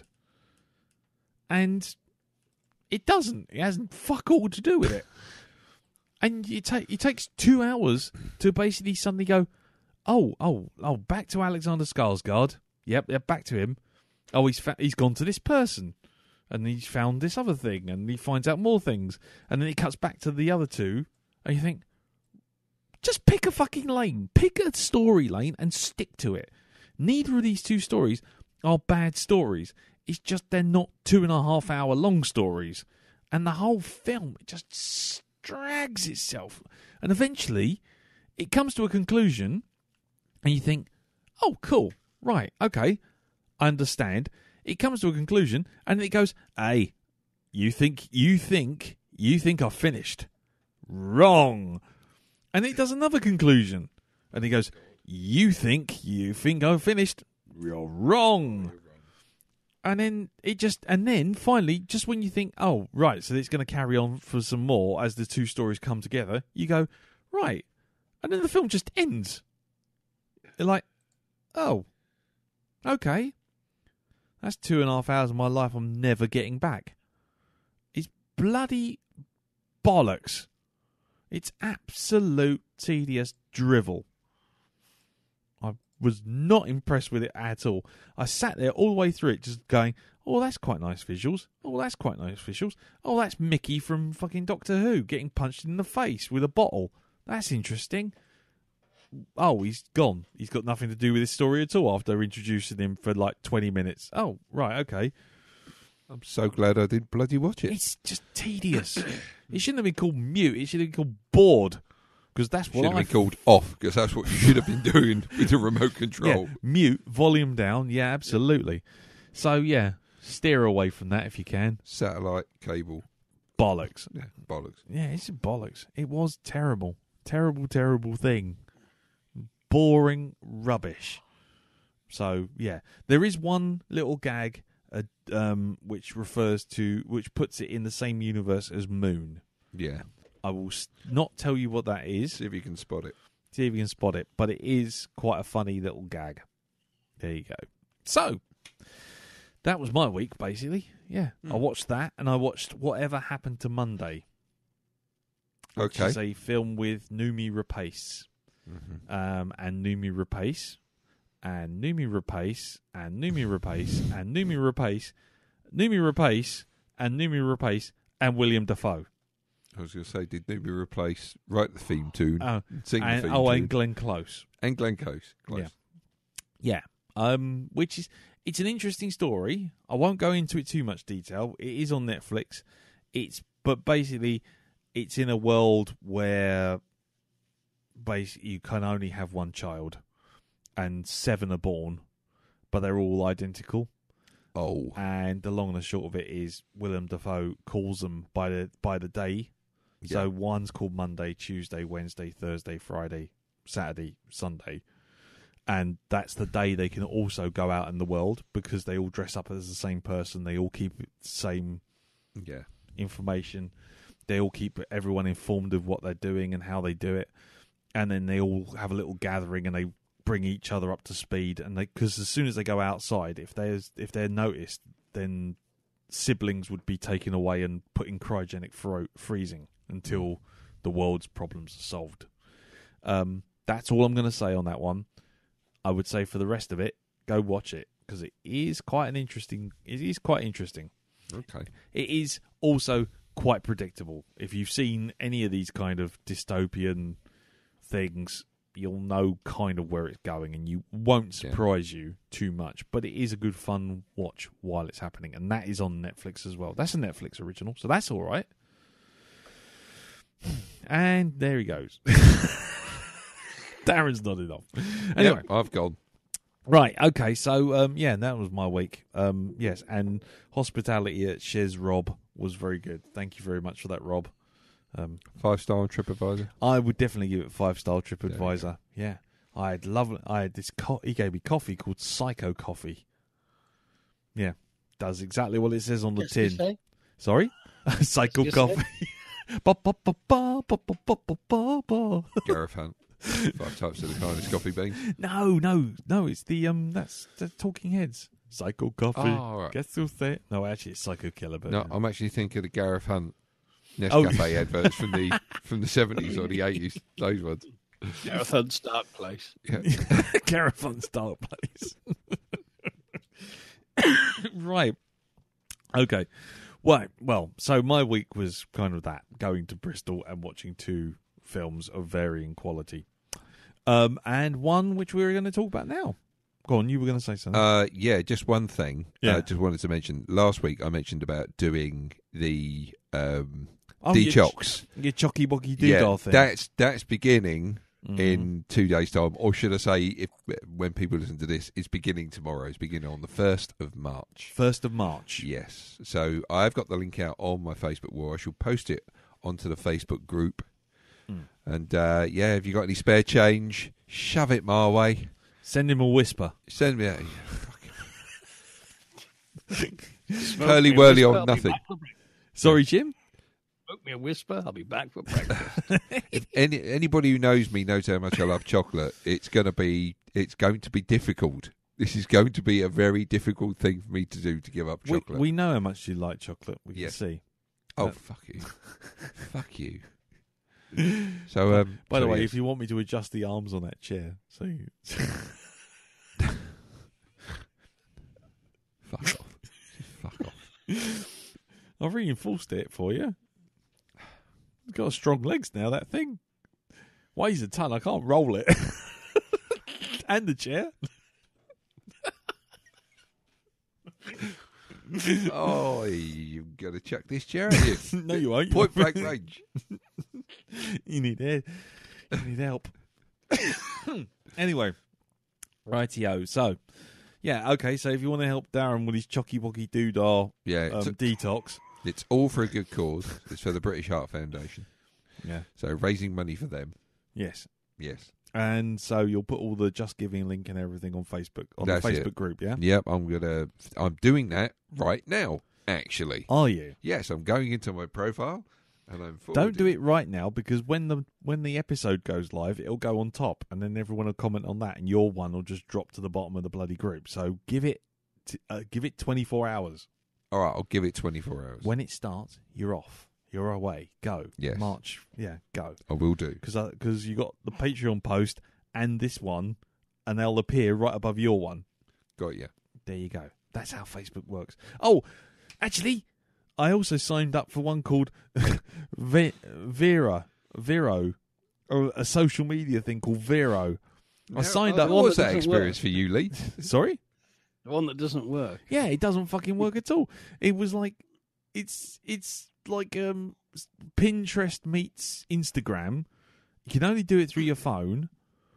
And it doesn't. It hasn't fuck all to do with it. And it, ta- it takes two hours to basically suddenly go, oh, oh, oh, back to Alexander Skarsgård. Yep, yep, back to him. Oh, he's fa- he's gone to this person. And he's found this other thing. And he finds out more things. And then it cuts back to the other two. And you think, just pick a fucking lane. Pick a story lane and stick to it. Neither of these two stories are bad stories. It's just they're not two and a half hour long stories. And the whole film, it just drags itself. And eventually, it comes to a conclusion. And you think, oh, cool. Right, okay. I understand. It comes to a conclusion, and it goes, hey, you think, you think, you think I've finished. Wrong. And it does another conclusion. And he goes, you think, you think I've finished. You're wrong. And then it just, and then finally, just when you think, oh, right, so it's going to carry on for some more as the two stories come together, you go, right. And then the film just ends. You're like, oh, okay. That's two and a half hours of my life I'm never getting back. It's bloody bollocks. It's absolute tedious drivel. I was not impressed with it at all. I sat there all the way through it just going, oh, that's quite nice visuals. Oh, that's quite nice visuals. Oh, that's Mickey from fucking Doctor Who getting punched in the face with a bottle. That's interesting. Oh, he's gone. He's got nothing to do with this story at all after introducing him for like twenty minutes. Oh, right, okay. I'm so glad I did bloody watch it. It's just tedious. It shouldn't have been called Mute. It should have been called Bored. Because that's what should have I been called Off, because that's what you should have been doing with the remote control. Yeah, mute, volume down. Yeah, absolutely. So, yeah, steer away from that if you can. Satellite, cable. Bollocks. Yeah, bollocks. Yeah, it's bollocks. It was terrible. Terrible, terrible thing. Boring rubbish. So, yeah. There is one little gag uh, um, which refers to, which puts it in the same universe as Moon. Yeah. I will not tell you what that is. See if you can spot it. See if you can spot it. But it is quite a funny little gag. There you go. So, that was my week, basically. Yeah. Mm. I watched that, and I watched Whatever Happened to Monday. Which okay. is a film with Noomi Rapace. Mm-hmm. Um, and Noomi Rapace. And Noomi Rapace. And Noomi Rapace. And Noomi Rapace. Noomi Rapace. And Noomi Rapace. And William Dafoe. I was going to say, did Noomi Rapace write the theme tune? Uh, sing and, the theme oh, tune? and Glenn Close. And Glenn Close. Close. Yeah. Yeah. Um, which is, it's an interesting story. I won't go into it too much detail. It is on Netflix. It's, but basically, it's in a world where basically you can only have one child, and seven are born, but they're all identical. Oh. And the long and the short of it is, Willem Dafoe calls them by the by the day. Yeah. So one's called Monday, Tuesday, Wednesday, Thursday, Friday, Saturday, Sunday. And that's the day they can also go out in the world, because they all dress up as the same person. They all keep the same yeah. information. They all keep everyone informed of what they're doing and how they do it. And then they all have a little gathering and they bring each other up to speed. And they, because as soon as they go outside, if there's if they're noticed, then siblings would be taken away and put in cryogenic fro- freezing until the world's problems are solved. Um, that's all I'm going to say on that one. I would say for the rest of it, go watch it, because it is quite an interesting. It is quite interesting. Okay. It is also quite predictable. If you've seen any of these kind of dystopian things, you'll know kind of where it's going, and you won't surprise yeah. you too much. But it is a good fun watch while it's happening, and that is on Netflix as well. That's a Netflix original, so that's all right. And there he goes. Darren's nodded off. Anyway, yep, I've gone. Right, okay, so, um, yeah, that was my week. Um, yes, and hospitality at Chez Rob was very good. Thank you very much for that, Rob. Um, five star on TripAdvisor? I would definitely give it five star TripAdvisor. Yeah. I had lovely, I had this, co- he gave me coffee called Psycho Coffee. Yeah. does exactly what it says on the What's it tin. say? Sorry? Cycle What's it say? coffee. Ba, ba, ba, ba, ba, ba, ba, ba, ba, ba. Gareth Hunt. Five types of the kindest coffee beans. No, no, no. It's the um. That's the Talking Heads. Psycho Coffee. Oh, right. Guess who'll say it? No, actually, it's Psycho Killer. But No, I'm actually thinking of the Gareth Hunt Nescafe Oh. adverts from the from the seventies or the eighties. Those ones. Gareth Hunt's Dark Place. Yeah. Caravan style place. Right. Okay. Well, well, so my week was kind of that, going to Bristol and watching two films of varying quality. Um, and one which we were going to talk about now. Go on, you were going to say something. Uh, yeah, just one thing. Yeah. Uh, just wanted to mention. Last week I mentioned about doing the um, oh, your, detox. your chocky bocky doodah Yeah, thing. that's that's beginning Mhm. in two days' time, or should I say, if when people listen to this, it's beginning tomorrow. It's beginning on the first of March. First of March. Yes. So I've got the link out on my Facebook wall. I shall post it onto the Facebook group. Mm. And uh, yeah, if you got any spare change, shove it my way. Send him a whisper. Send me a Smoke curly me a whirly whisper, on I'll be nothing. back for breakfast. Sorry, Jim. Smoke me a whisper. I'll be back for breakfast. If any anybody who knows me knows how much I love chocolate. It's gonna be it's going to be difficult. This is going to be a very difficult thing for me to do to give up We, chocolate. we know how much you like chocolate. We Yes. can see. oh uh, fuck you, fuck you. So um, By the so way, yes. if you want me to adjust the arms on that chair, so you... fuck off, fuck off. I've reinforced it for you. It's got strong legs now, that thing. Weighs a ton, I can't roll it. And the chair. Oh, you've got to chuck this chair at you. No, you won't. Point blank range. You need air. You need help. Anyway, rightio. So, yeah, okay. So if you want to help Darren with his chocky wocky doodah Yeah, um, it's, detox, it's all for a good cause. It's for the British Heart Foundation. yeah, So raising money for them. yes. Yes. And so you'll put all the Just Giving link and everything on Facebook on That's the it. Facebook group, yeah. Yep, I'm gonna. I'm doing that right now. Actually, Are you? yes, I'm going into my profile, and I'm. Don't do forwarding- it right now because when the when the episode goes live, it'll go on top, and then everyone will comment on that, and your one will just drop to the bottom of the bloody group. So give it t- uh, give it twenty-four hours. All right, I'll give it twenty-four hours. When it starts, you're off. You're away. Go. Yes. March. Yeah. Go. I will do. Because because you got the Patreon post and this one, and they'll appear right above your one. Got you. There you go. That's how Facebook works. Oh, actually, I also signed up for one called Ve- Vera, Vero, or a social media thing called Vero. I signed up. What was that that doesn't experience for you, Lee? Sorry? The one that doesn't work. Yeah, it doesn't fucking work at all. It was like, it's it's like um Pinterest meets Instagram. You can only do it through your phone.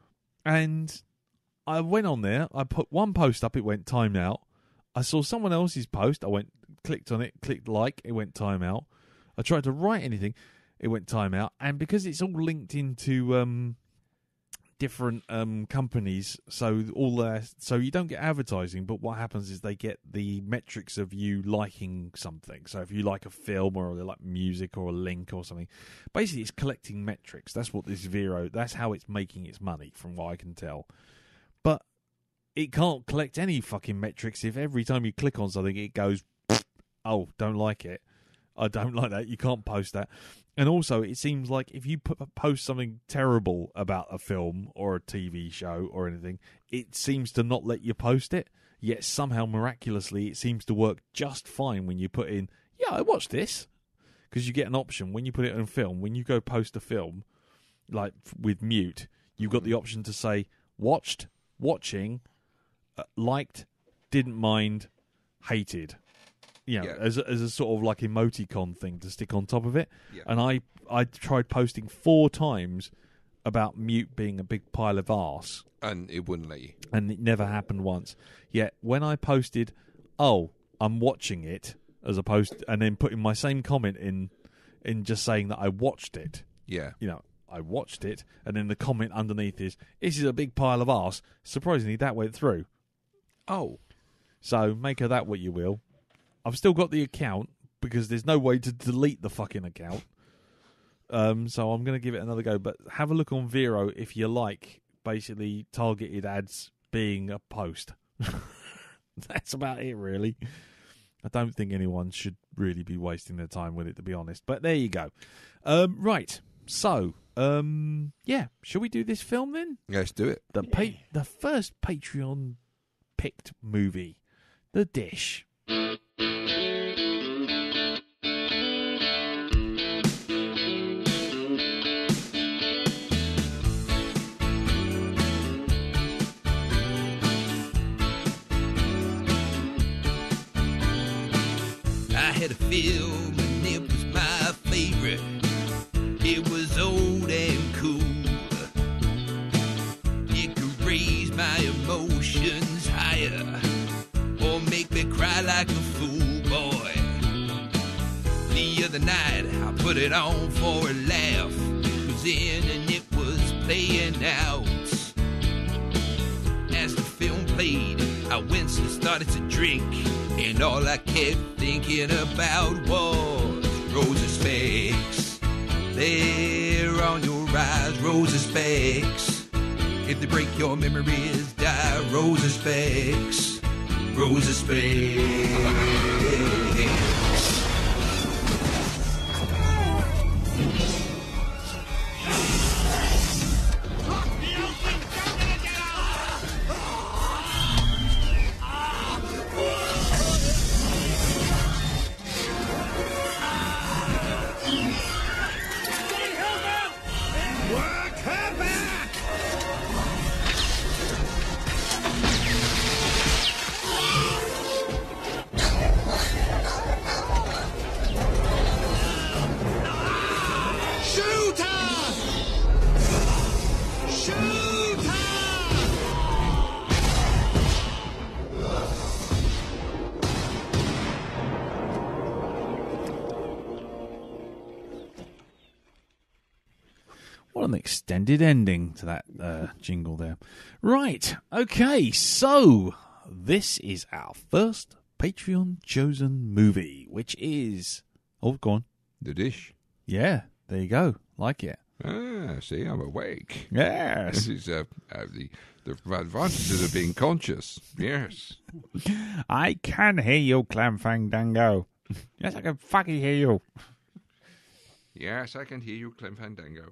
And I went on there. I put one post up. It went time out. I saw someone else's post. I went, clicked on it, clicked like. It went time out. I tried to write anything. It went time out. And because it's all linked into um, different um, companies, so all their, so you don't get advertising. But what happens is they get the metrics of you liking something. So if you like a film or they like music or a link or something, basically it's collecting metrics. That's what this Vero. That's how it's making its money, from what I can tell. But it can't collect any fucking metrics if every time you click on something it goes, oh, don't like it. I don't like that. You can't post that. And also, it seems like if you put, post something terrible about a film or a T V show or anything, it seems to not let you post it. Yet somehow, miraculously, it seems to work just fine when you put in, yeah, I watched this. Because you get an option when you put it on film. When you go post a film, like with mute, you've got the option to say, watched, watching, uh, liked, didn't mind, hated. You know, Yeah. as a, as a sort of like emoticon thing to stick on top of it. Yeah. And I I tried posting four times about mute being a big pile of arse, And it wouldn't let you. and it never happened once. Yet when I posted, oh, I'm watching it, as opposed, and then putting my same comment in, in just saying that I watched it. Yeah. You know, I watched it, and then the comment underneath is, this is a big pile of arse. Surprisingly, that went through. Oh. So make of that what you will. I've still got the account because there's no way to delete the fucking account. Um, so I'm going to give it another go. But have a look on Vero if you like, basically targeted ads being a post. That's about it, really. I don't think anyone should really be wasting their time with it, to be honest. But there you go. Um, right. So, um, yeah. Shall we do this film then? Let's do it. The pa- the first Patreon picked movie, The Dish. I had a film and it was my favorite. It was old and cool. It could raise my emotions higher or make me cry like a fool, boy. The other night I put it on for a laugh. It was in and it was playing out. As the film played, I winced and started to drink, and all I kept thinking about was roses specks. There on your eyes, roses specks. If they break your memories, die roses specks. Roses specks. What an extended ending to that uh, jingle there. Right, okay, so this is our first Patreon chosen movie, which is... Oh, go on. The Dish. Yeah, there you go. Like it. Ah, see, I'm awake. Yes. This is uh, uh, the, the advantages of being conscious. Yes. I can hear you, Clam Fandango. Yes, I can fucking hear you. Yes, I can hear you, Clem Fandango.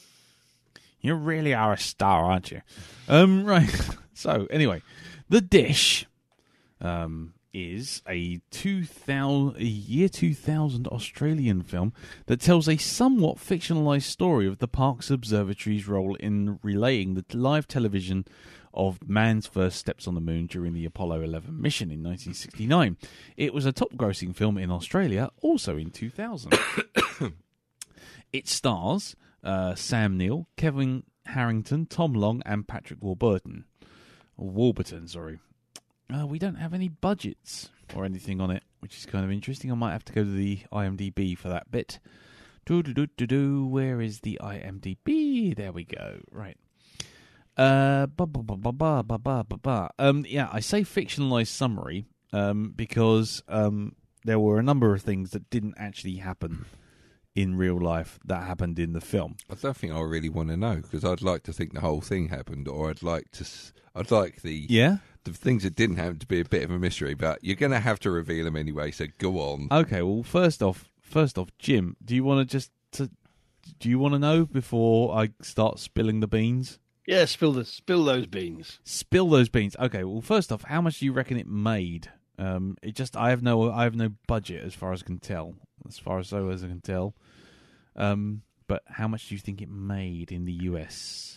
You really are a star, aren't you? Um, right. So, anyway, The Dish um, is a two thousand, a year two thousand Australian film that tells a somewhat fictionalized story of the Parkes Observatory's role in relaying the live television of man's first steps on the moon during the Apollo eleven mission in nineteen sixty-nine. It was a top-grossing film in Australia, also in two thousand. It stars uh, Sam Neill, Kevin Harrington, Tom Long, and Patrick Warburton. Warburton, sorry. Uh, we don't have any budgets or anything on it, which is kind of interesting. I might have to go to the IMDb for that bit. Do do do do do. Where is the IMDb? There we go. Right. Uh, ba ba ba ba ba ba ba ba ba. Um, yeah, I say fictionalized summary um, because um, there were a number of things that didn't actually happen in real life that happened in the film. I don't think I really want to know, because I'd like to think the whole thing happened, or I'd like to. I'd like the Yeah. the things that didn't happen to be a bit of a mystery, but you're going to have to reveal them anyway. So go on. Okay. Well, first off, first off, Jim, do you want to just to, do you want to know before I start spilling the beans? Yeah, spill the spill those beans. Spill those beans. Okay. Well, first off, how much do you reckon it made? Um, it just I have no I have no budget as far as I can tell. As far as so as I can tell. Um, but how much do you think it made in the U S?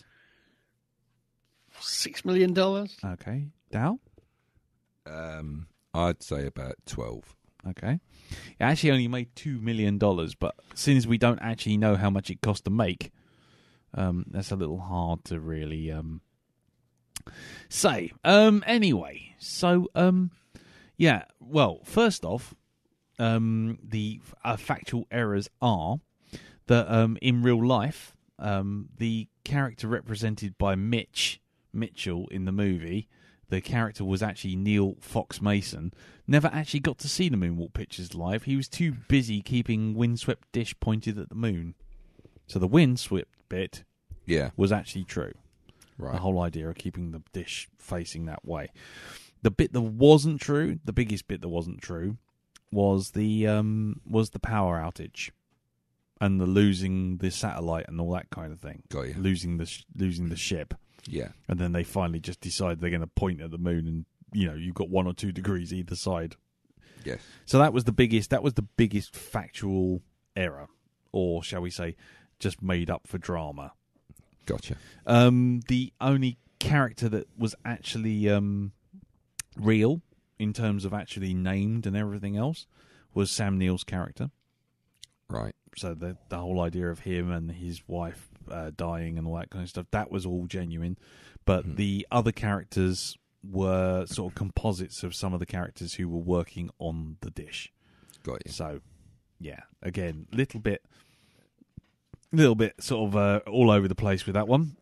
Six million dollars. Okay. Dow? Um, I'd say about twelve. Okay. It actually only made two million dollars, but since we don't actually know how much it cost to make, um, that's a little hard to really um, say. Um, anyway, so, um, yeah, well, first off, um, the uh, factual errors are that um, in real life, um, the character represented by Mitch Mitchell in the movie, the character was actually Neil Fox Mason, never actually got to see the Moonwalk pictures live. He was too busy keeping windswept dish pointed at the moon. So the windswept bit Yeah. was actually true. Right. The whole idea of keeping the dish facing that way. The bit that wasn't true, the biggest bit that wasn't true, was the um, was the power outage and the losing the satellite and all that kind of thing. Got you. Losing the sh- losing the ship. Yeah. And then they finally just decide they're going to point at the moon, and you know you've got one or two degrees either side. Yes. So that was the biggest. That was the biggest factual error, or shall we say, just made up for drama. Gotcha. Um, the only character that was actually um, real in terms of actually named and everything else was Sam Neill's character. Right. So the the whole idea of him and his wife uh, dying and all that kind of stuff, that was all genuine. But Mhm. the other characters were sort of composites of some of the characters who were working on the dish. Got you. So, yeah, again, little bit, little bit sort of uh, all over the place with that one.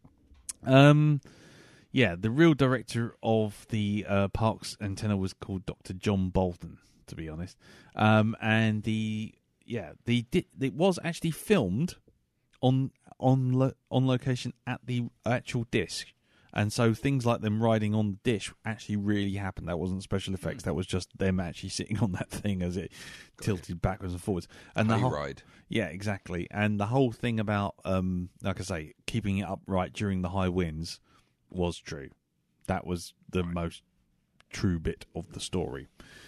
Um, yeah, the real director of the uh, Parks antenna was called Doctor John Bolton, to be honest. Um, and the yeah, the it was actually filmed on on lo- on location at the actual disc. And so things like them riding on the dish actually really happened. That wasn't special effects. That was just them actually sitting on that thing as it tilted backwards and forwards. And the whole, ride. yeah, exactly. And the whole thing about, um, like I say, keeping it upright during the high winds was true. That was the Right. most true bit of the story.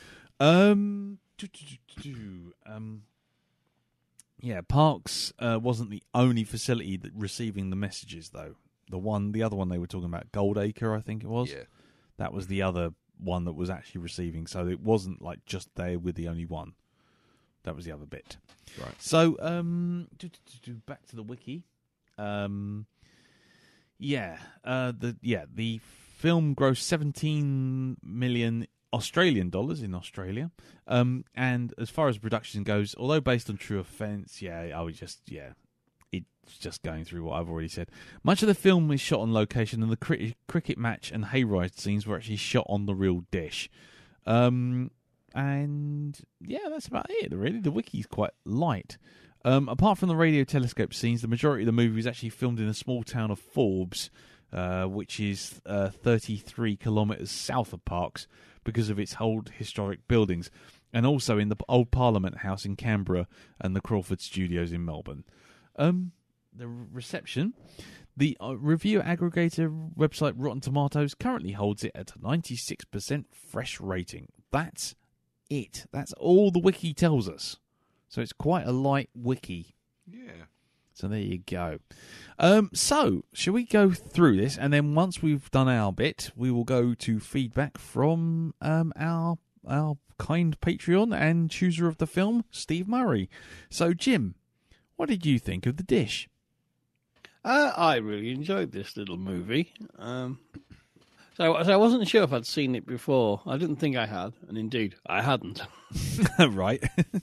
Um, do, do, do, do, do. um yeah, Parks uh, wasn't the only facility that receiving the messages, though. The one, the other one they were talking about, Goldacre, I think it was. Yeah. That was the other one that was actually receiving. So it wasn't like just they were the only one. That was the other bit. Right. So, um, do, do, do, do, back to the wiki. Um, yeah, uh, the yeah the film grossed seventeen million Australian dollars in Australia. Um, and as far as production goes, although based on true events, yeah, I would just yeah. It's just going through what I've already said. Much of the film is shot on location, and the cri- cricket match and hayride scenes were actually shot on the real dish. Um, and yeah, that's about it, really. The wiki's quite light. Um, apart from the radio telescope scenes, the majority of the movie was actually filmed in the small town of Forbes, uh, which is uh, thirty-three kilometres south of Parks because of its old historic buildings, and also in the old Parliament House in Canberra and the Crawford Studios in Melbourne. Um, the reception, the uh, review aggregator website Rotten Tomatoes currently holds it at a ninety-six percent fresh rating. That's it. That's all the wiki tells us. So it's quite a light wiki. Yeah. So there you go. Um, so, shall we go through this? And then once we've done our bit, we will go to feedback from um, our our kind Patreon and chooser of the film, Steve Murray. So, Jim, what did you think of The Dish? Uh, I really enjoyed this little movie. Um, so, so I wasn't sure if I'd seen it before. I didn't think I had, and indeed, I hadn't. Right.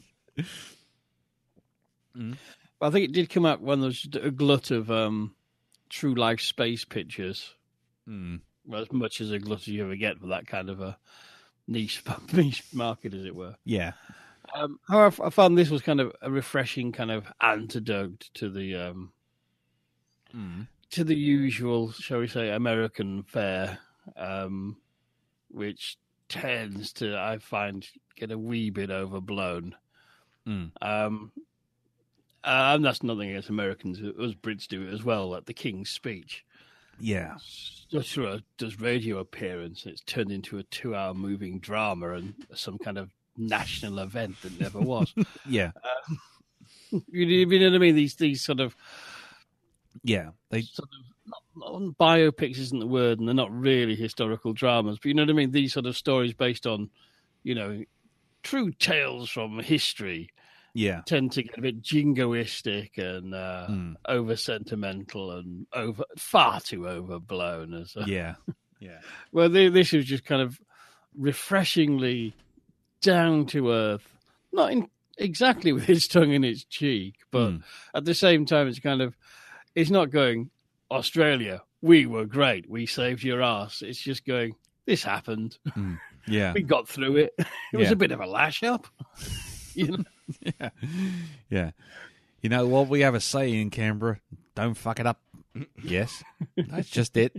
mm. But I think it did come out when there was a glut of um, true life space pictures. Mm. Well, as much as a glut as you ever get for that kind of a niche, niche market, as it were. Yeah. Um, however, I found this was kind of a refreshing kind of antidote to the um, mm. to the usual, shall we say, American fare, um, which tends to, I find, get a wee bit overblown. Mm. Um, uh, and that's nothing against Americans. Us Brits do it as well, like the King's Speech. Yeah. Just through a does radio appearance, it's turned into a two-hour moving drama and some kind of national event that never was. Yeah. Um, you, you know what I mean? These these sort of yeah, they sort of not, not, biopics isn't the word, and they're not really historical dramas. But you know what I mean? These sort of stories based on, you know, true tales from history. Yeah, tend to get a bit jingoistic and uh, mm. over sentimental and over far too overblown. As a, yeah, yeah. Well, this was just kind of refreshingly down to earth, not in, exactly with its tongue in its cheek, but mm. at the same time, it's kind of it's not going Australia. We were great. We saved your ass. It's just going. this happened. Mm. Yeah. We got through it. It was Yeah. a bit of a lash up. You know? Yeah. Yeah. You know what? We have a saying in Canberra: don't fuck it up. Yes. That's just it.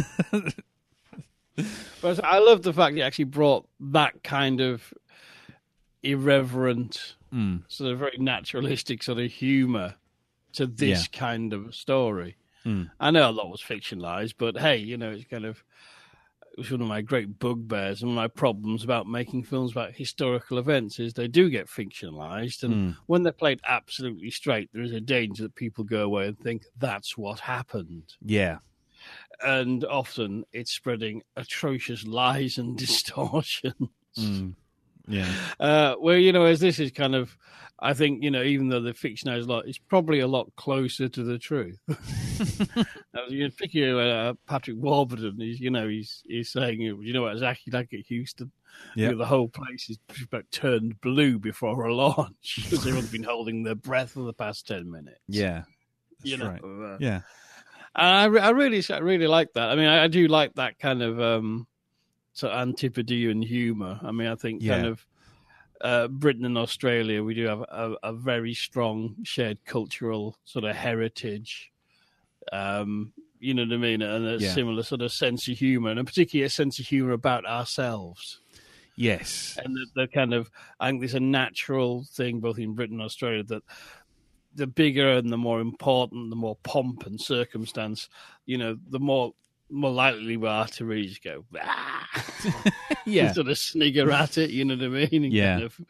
But I love the fact he actually brought that kind of irreverent, Mm. sort of very naturalistic sort of humour to this Yeah. kind of story. Mm. I know a lot was fictionalized, but hey, you know, it's kind of it was one of my great bugbears and one of my problems about making films about historical events is they do get fictionalized, and Mm. when they're played absolutely straight, there is a danger that people go away and think that's what happened. Yeah. And often it's spreading atrocious lies and distortions. Mm. Yeah. Uh, where, you know, as this is kind of, I think, you know, even though the fictionized a lot, it's probably a lot closer to the truth. You particularly uh, Patrick Warburton, he's, you know, he's he's saying, you know what, it's actually like at Houston. Yeah. You know, the whole place is about turned blue before a launch because everyone's been holding their breath for the past ten minutes. Yeah. you That's know. right. Uh, Yeah. And I, re- I really, I really like that. I mean, I, I do like that kind of um, sort of Antipodean humour. I mean, I think kind Yeah. of uh, Britain and Australia, we do have a, a very strong shared cultural sort of heritage. Um, you know what I mean? And a Yeah. similar sort of sense of humour, and particularly a sense of humour about ourselves. Yes. And the, the kind of, I think there's a natural thing both in Britain and Australia that the bigger and the more important, the more pomp and circumstance, you know, the more more likely we are to really just go, ah, Yeah. sort of snigger at it, you know what I mean? And Yeah. kind of,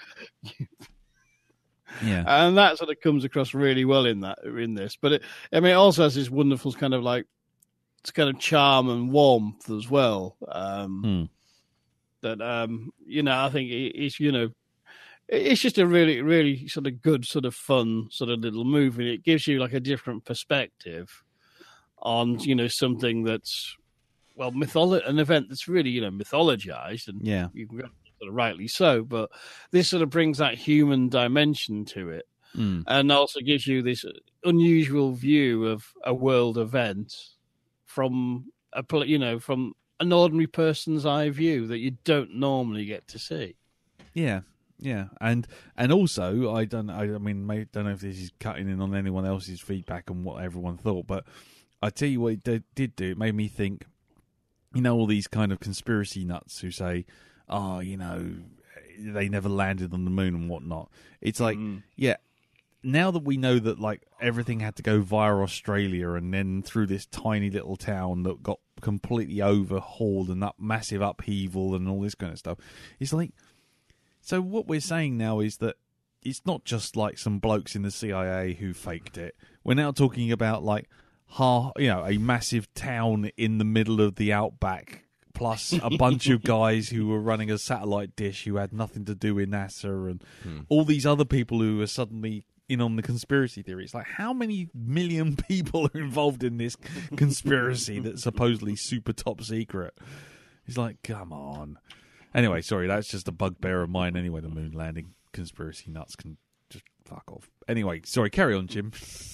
Yeah. and that sort of comes across really well in that in this. But it, I mean, it also has this wonderful kind of like, it's kind of charm and warmth as well. Um, Hmm. That um, you know, I think it, it's you know. It's just a really, really sort of good, sort of fun, sort of little movie. It gives you like a different perspective on, you know, something that's, well, mytholo- an event that's really, you know, mythologized, and Yeah. you can sort of rightly so. But this sort of brings that human dimension to it, Mm. and also gives you this unusual view of a world event from a, pl- you know, from an ordinary person's eye view that you don't normally get to see. Yeah. Yeah, and and also I don't I, I mean I don't know if this is cutting in on anyone else's feedback and what everyone thought, but I tell you what it did, did do. It made me think. You know, all these kind of conspiracy nuts who say, "Oh, you know, they never landed on the moon and whatnot." It's like, Mm. yeah. Now that we know that like everything had to go via Australia and then through this tiny little town that got completely overhauled and up massive upheaval and all this kind of stuff, it's like. So what we're saying now is that it's not just like some blokes in the C I A who faked it. We're now talking about like, ha, you know, a massive town in the middle of the outback, plus a bunch of guys who were running a satellite dish who had nothing to do with NASA, and Hmm. all these other people who are suddenly in on the conspiracy theory. It's like, how many million people are involved in this conspiracy that's supposedly super top secret? It's like, come on. Anyway, sorry, that's just a bugbear of mine anyway, the moon landing conspiracy nuts can just fuck off. Anyway, sorry, carry on, Jim.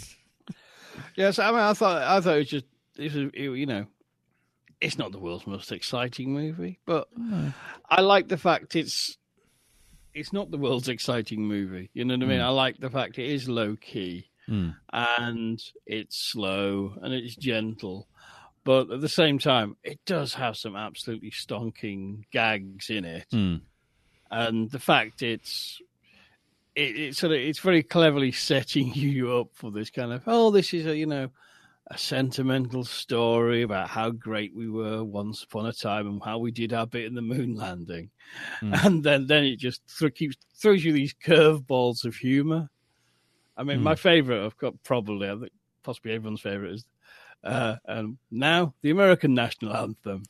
Yes, I mean, I thought I thought it was just it was, it, you know, it's not the world's most exciting movie, but I like the fact it's it's not the world's exciting movie. You know what I mean? Mm. I like the fact it is low key Mm. and it's slow and it's gentle, but at the same time, it does have some absolutely stonking gags in it, Mm. and the fact it's. It, it's sort of it's very cleverly setting you up for this kind of, oh, this is a you know a sentimental story about how great we were once upon a time and how we did our bit in the moon landing, Mm. and then then it just th- keeps throws you these curveballs of humor. I mean, Mm. my favorite, I've got probably I think possibly everyone's favorite is uh, um, now the American national anthem.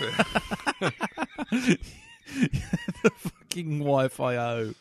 The fucking Wi-Fi O.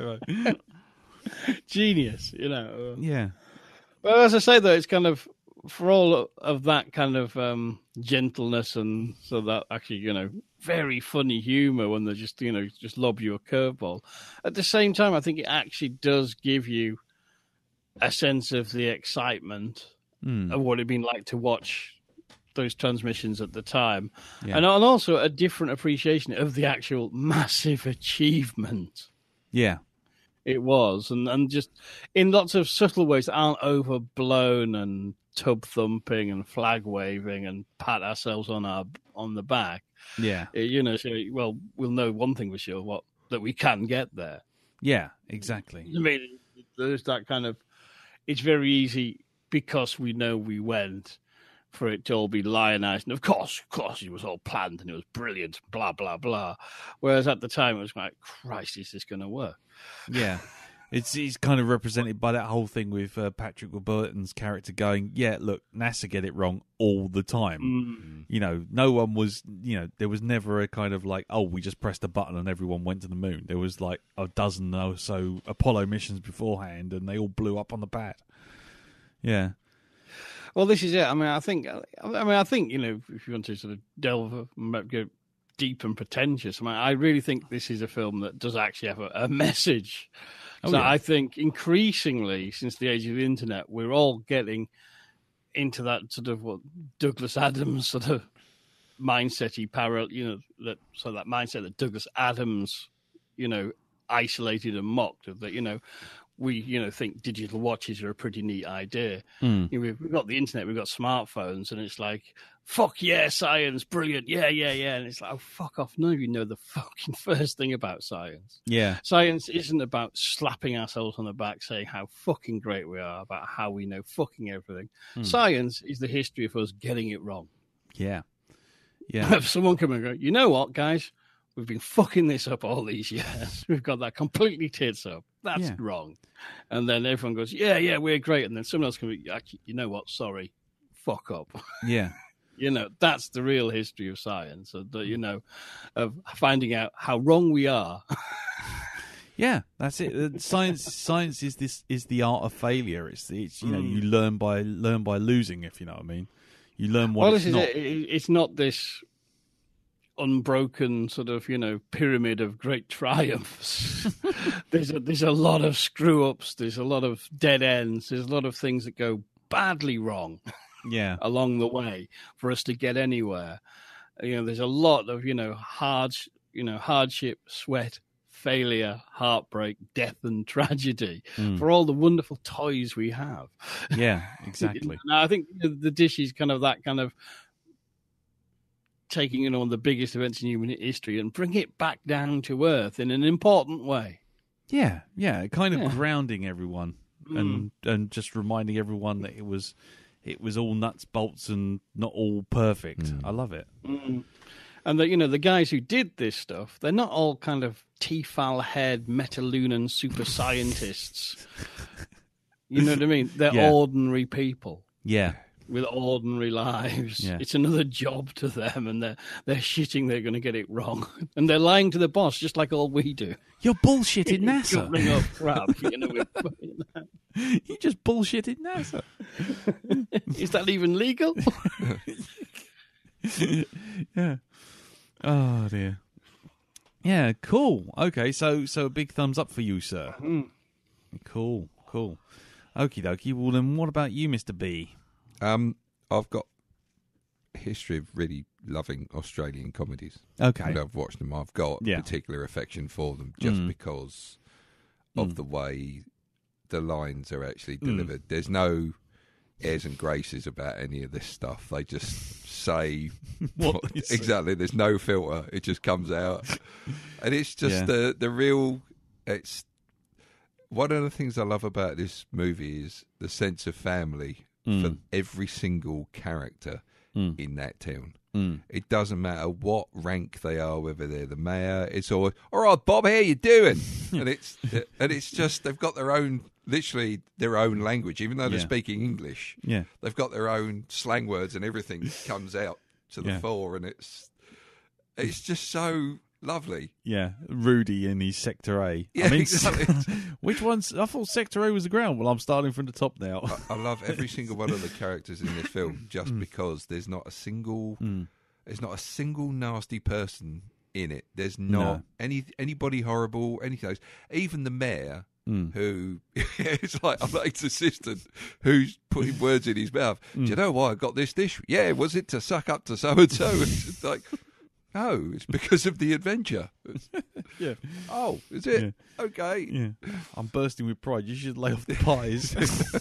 Genius, you know. Uh, Yeah. Well, as I say, though, it's kind of for all of that kind of um, gentleness and so that actually, you know, very funny humor when they just, you know, just lob you a curveball. At the same time, I think it actually does give you a sense of the excitement Mm. of what it'd been like to watch those transmissions at the time, Yeah. and, and also a different appreciation of the actual massive achievement Yeah. it was, and, and just in lots of subtle ways that aren't overblown and tub thumping and flag waving and pat ourselves on our on the back. Yeah. Uh, You know, so, well, we'll know one thing for sure: what that we can get there. Yeah. Exactly. I mean, there's that kind of. It's very easy because we know we went for it to all be lionized, and of course, of course, it was all planned and it was brilliant. Blah blah blah. Whereas at the time, it was like, Christ, is this going to work? Yeah. It's it's kind of represented by that whole thing with uh, Patrick Warburton's character going, yeah, look, NASA get it wrong all the time. Mm. You know, no one was, you know, there was never a kind of like, oh, we just pressed a button and everyone went to the moon. There was like a dozen or so Apollo missions beforehand and they all blew up on the pad. Yeah. Well, this is it. I mean, I think. I mean, I think you know, if you want to sort of delve, go deep and pretentious. I mean, I really think this is a film that does actually have a, a message. Oh, so yeah. I think increasingly, since the age of the internet, we're all getting into that sort of what Douglas Adams sort of mindset-y parallel. You know, that so that mindset that Douglas Adams, you know, isolated and mocked of that. You know. We, you know, think digital watches are a pretty neat idea. Mm. You know, we've, we've got the internet, we've got smartphones, and it's like, fuck yeah, science, brilliant, yeah, yeah, yeah. And it's like, oh, fuck off. None of you know the fucking first thing about science. Yeah. Science isn't about slapping ourselves on the back saying how fucking great we are, about how we know fucking everything. Mm. Science is the history of us getting it wrong. Yeah. Yeah. If someone come and go, you know what, guys? We've been fucking this up all these years. We've got that completely tits up. That's Yeah. wrong. And then everyone goes, yeah, yeah, we're great. And then someone else can be, actually, you know what? Sorry. Fuck up. Yeah. You know, that's the real history of science. And, uh, you know, of finding out how wrong we are. Yeah, that's it. Uh, Science, science is this is the art of failure. It's, it's you know Mm. you learn by learn by losing. If you know what I mean, you learn what Well, it's this is not. it. It- It's not this unbroken sort of, you know, pyramid of great triumphs. there's a, there's a lot of screw ups. There's a lot of dead ends. There's a lot of things that go badly wrong Yeah, along the way for us to get anywhere. You know, there's a lot of, you know, hard, you know, hardship, sweat, failure, heartbreak, death, and tragedy Mm. for all the wonderful toys we have. yeah, exactly. Now, I think the dish is kind of that kind of taking you know, one of the biggest events in human history and bring it back down to earth in an important way. Yeah, yeah, kind of Yeah. grounding everyone and and just reminding everyone that it was it was all nuts, bolts, and not all perfect. Mm. I love it. Mm. And that, you know, the guys who did this stuff, they're not all kind of Tefal head Metalunan super scientists. You know what I mean? They're Yeah. ordinary people Yeah, with ordinary lives. Yeah. It's another job to them, and they're they're shitting they're going to get it wrong, and they're lying to the boss just like all we do. you're bullshitting NASA. Bring up crap, you know. with- You just bullshitted NASA. Is that even legal? Yeah. Oh dear. Yeah, cool. Okay, so so a big thumbs up for you, sir. Mm. Cool, cool. Okie dokie. Well, then what about you, Mister B? Um, I've got a history of really loving Australian comedies. Okay. And I've watched them. I've got Yeah. a particular affection for them just Mm. because of Mm. the way the lines are actually Mm. delivered. There's no airs and graces about any of this stuff. They just say What they say. exactly. There's no filter. It just comes out, and it's just Yeah. the the real. It's one of the things I love about this movie is the sense of family for Mm. every single character Mm. in that town. Mm. It doesn't matter what rank they are, whether they're the mayor. It's always, all right, Bob, how you doing? and it's and it's just they've got their own, literally their own language, even though they're Yeah. speaking English. Yeah. They've got their own slang words, and everything comes out to the Yeah. fore, and it's it's just so lovely. Yeah. Rudy in his Sector A. Yeah, I mean, exactly. which one's? I thought Sector A was the ground. Well, I'm starting from the top now. I, I love every single one of the characters in this film, just because there's not a single. Mm. There's not a single nasty person in it. There's No. not any anybody horrible, anything else. Even the mayor Mm. who it's like a mate's assistant who's putting words in his mouth. Mm. Do you know why I got this dish? Yeah, was it to suck up to so and so? It's like, no, it's because of the adventure. Yeah. Oh, is it? Yeah. Okay. Yeah. I'm bursting with pride. You should lay off the pies.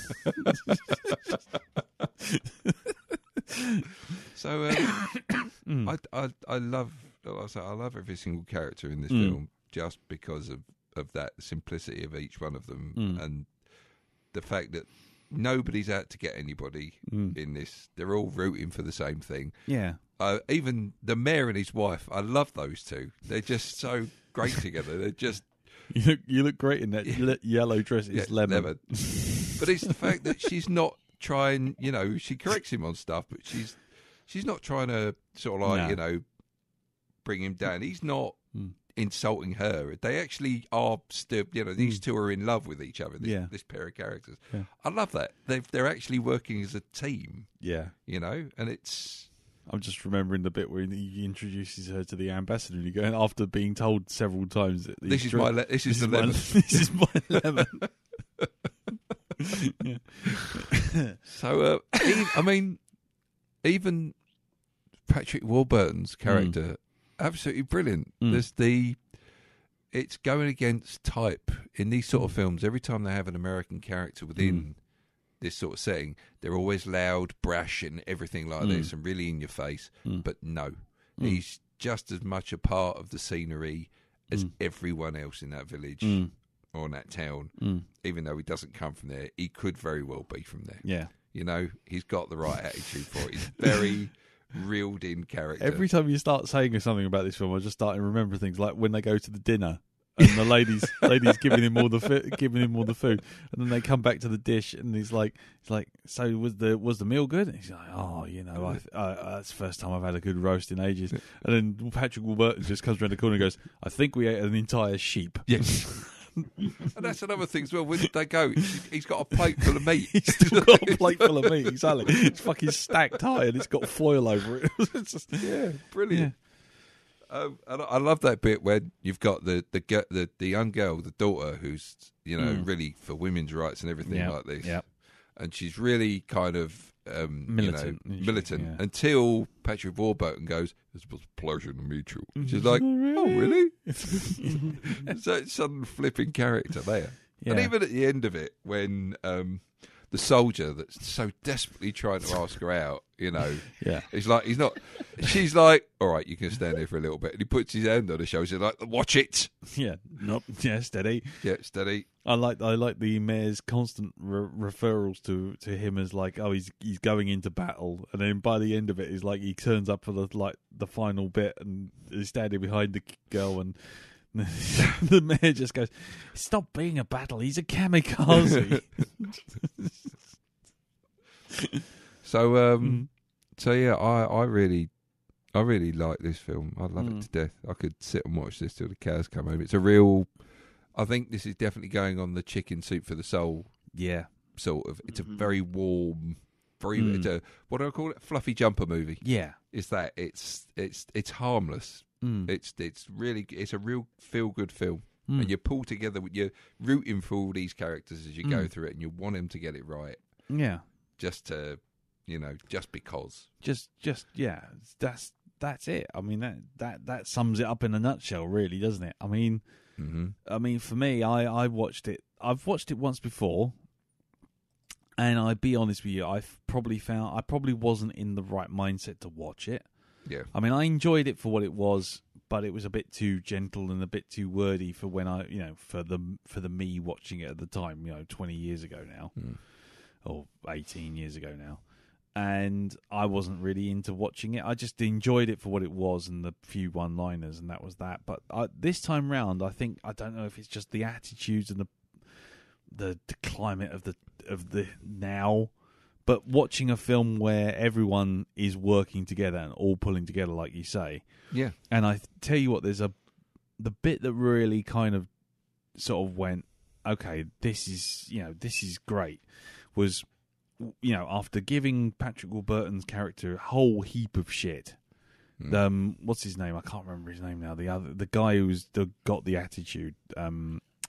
So um, Mm. I, I I love like I say, I love every single character in this Mm. film just because of, of that simplicity of each one of them Mm. and the fact that nobody's out to get anybody Mm. in this. They're all rooting for the same thing. Yeah. Uh, even the mayor and his wife, I love those two. They're just so great together. They're just You look, you look great in that Yeah. le- yellow dress. It's yeah, lemon. lemon. But it's the fact that she's not trying. You know, she corrects him on stuff, but she's she's not trying to sort of like No. you know bring him down. He's not Mm. insulting her. They actually are still. You know, these Mm. two are in love with each other. This, Yeah. this pair of characters. Yeah. I love that. They they're actually working as a team. Yeah. You know, and it's. I'm just remembering the bit where he introduces her to the ambassador, and you go after being told several times that This he's is drunk- my. Le- this is the my, lemon. this is my lemon. Yeah. So, uh, e- I mean, even Patrick Warburton's character, absolutely brilliant. Mm. There's the, it's going against type in these sort of films. Every time they have an American character within Mm. this sort of setting, they're always loud, brash, and everything like Mm. this, and really in your face. Mm. But no, Mm. he's just as much a part of the scenery as Mm. everyone else in that village Mm. or in that town. Mm. Even though he doesn't come from there, he could very well be from there. Yeah. You know, he's got the right attitude for it. He's very reeled in character. Every time you start saying something about this film, I just start to remember things like when they go to the dinner and the ladies, ladies giving him all the fi- giving him all the food, and then they come back to the dish, and he's like, he's like, so was the was the meal good? And he's like, oh, you know, I, I, that's the first time I've had a good roast in ages. And then Patrick Warburton just comes around the corner and goes, I think we ate an entire sheep. Yes. And that's another thing as well. When they go, he's got a plate full of meat. He's still got a plate full of meat. Exactly, it's fucking stacked high, and it's got foil over it. It's just- Yeah, brilliant. Um, and I I love that bit when you've got the the ge- the, the young girl, the daughter, who's you know Mm. really for women's rights and everything Yeah, like this. yeah. And she's really kind of um, Militant, you know, isn't she? militant Yeah. until Patrick Warburton goes, "It was a pleasure to meet you." And she's Oh, like, "Oh, really?" really?" So it's sudden flipping character there. And Yeah. even at the end of it, when um, the soldier that's so desperately trying to ask her out, you know, Yeah. he's like, he's not. She's like, "All right, you can stand there for a little bit," and he puts his hand on her shoulder. He's like, "Watch it, Yeah, nope. Yeah, steady. yeah, steady." I like I like the mayor's constant re- referrals to, to him as like, oh, he's he's going into battle, and then by the end of it, he's like he turns up for the like the final bit, and he's standing behind the girl, and the mayor just goes, "Stop being a battle. He's a kamikaze." So, um, Mm. so yeah, I, I really, I really like this film. I love Mm. it to death. I could sit and watch this till the cows come home. It's a real. I think this is definitely going on the chicken soup for the soul Yeah, sort of. It's a Mhm. very warm, very. Mm. It's a what do I call it? Fluffy jumper movie. yeah. It's that. It's it's it's harmless. Mm. It's it's really it's a real feel good film. Mm. And you pull together. You're rooting for all these characters as you go Mm. through it, and you want them to get it right. Yeah, Just to, you know, just because. just just yeah. That's that's it. I mean that that that sums it up in a nutshell, really, doesn't it? I mean. Mm-hmm. I mean, for me, I, I watched it. I've watched it once before, and I'd be honest with you, I've probably found I probably wasn't in the right mindset to watch it. Yeah. I mean, I enjoyed it for what it was, but it was a bit too gentle and a bit too wordy for when I, you know, for the for the me watching it at the time, you know, twenty years ago now, Mm. or eighteen years ago now. And I wasn't really into watching it. I just enjoyed it for what it was and the few one-liners, and that was that. But I, this time round, I think I don't know if it's just the attitudes and the the, the climate of the of the now. But watching a film where everyone is working together and all pulling together, like you say, Yeah. and I tell you what, there's a the bit that really kind of sort of went, okay, this is you know this is great. Was you know, after giving Patrick Warburton's character a whole heap of shit, Mm. um, what's his name? I can't remember his name now. The other, the guy who's the, got the attitude. Um,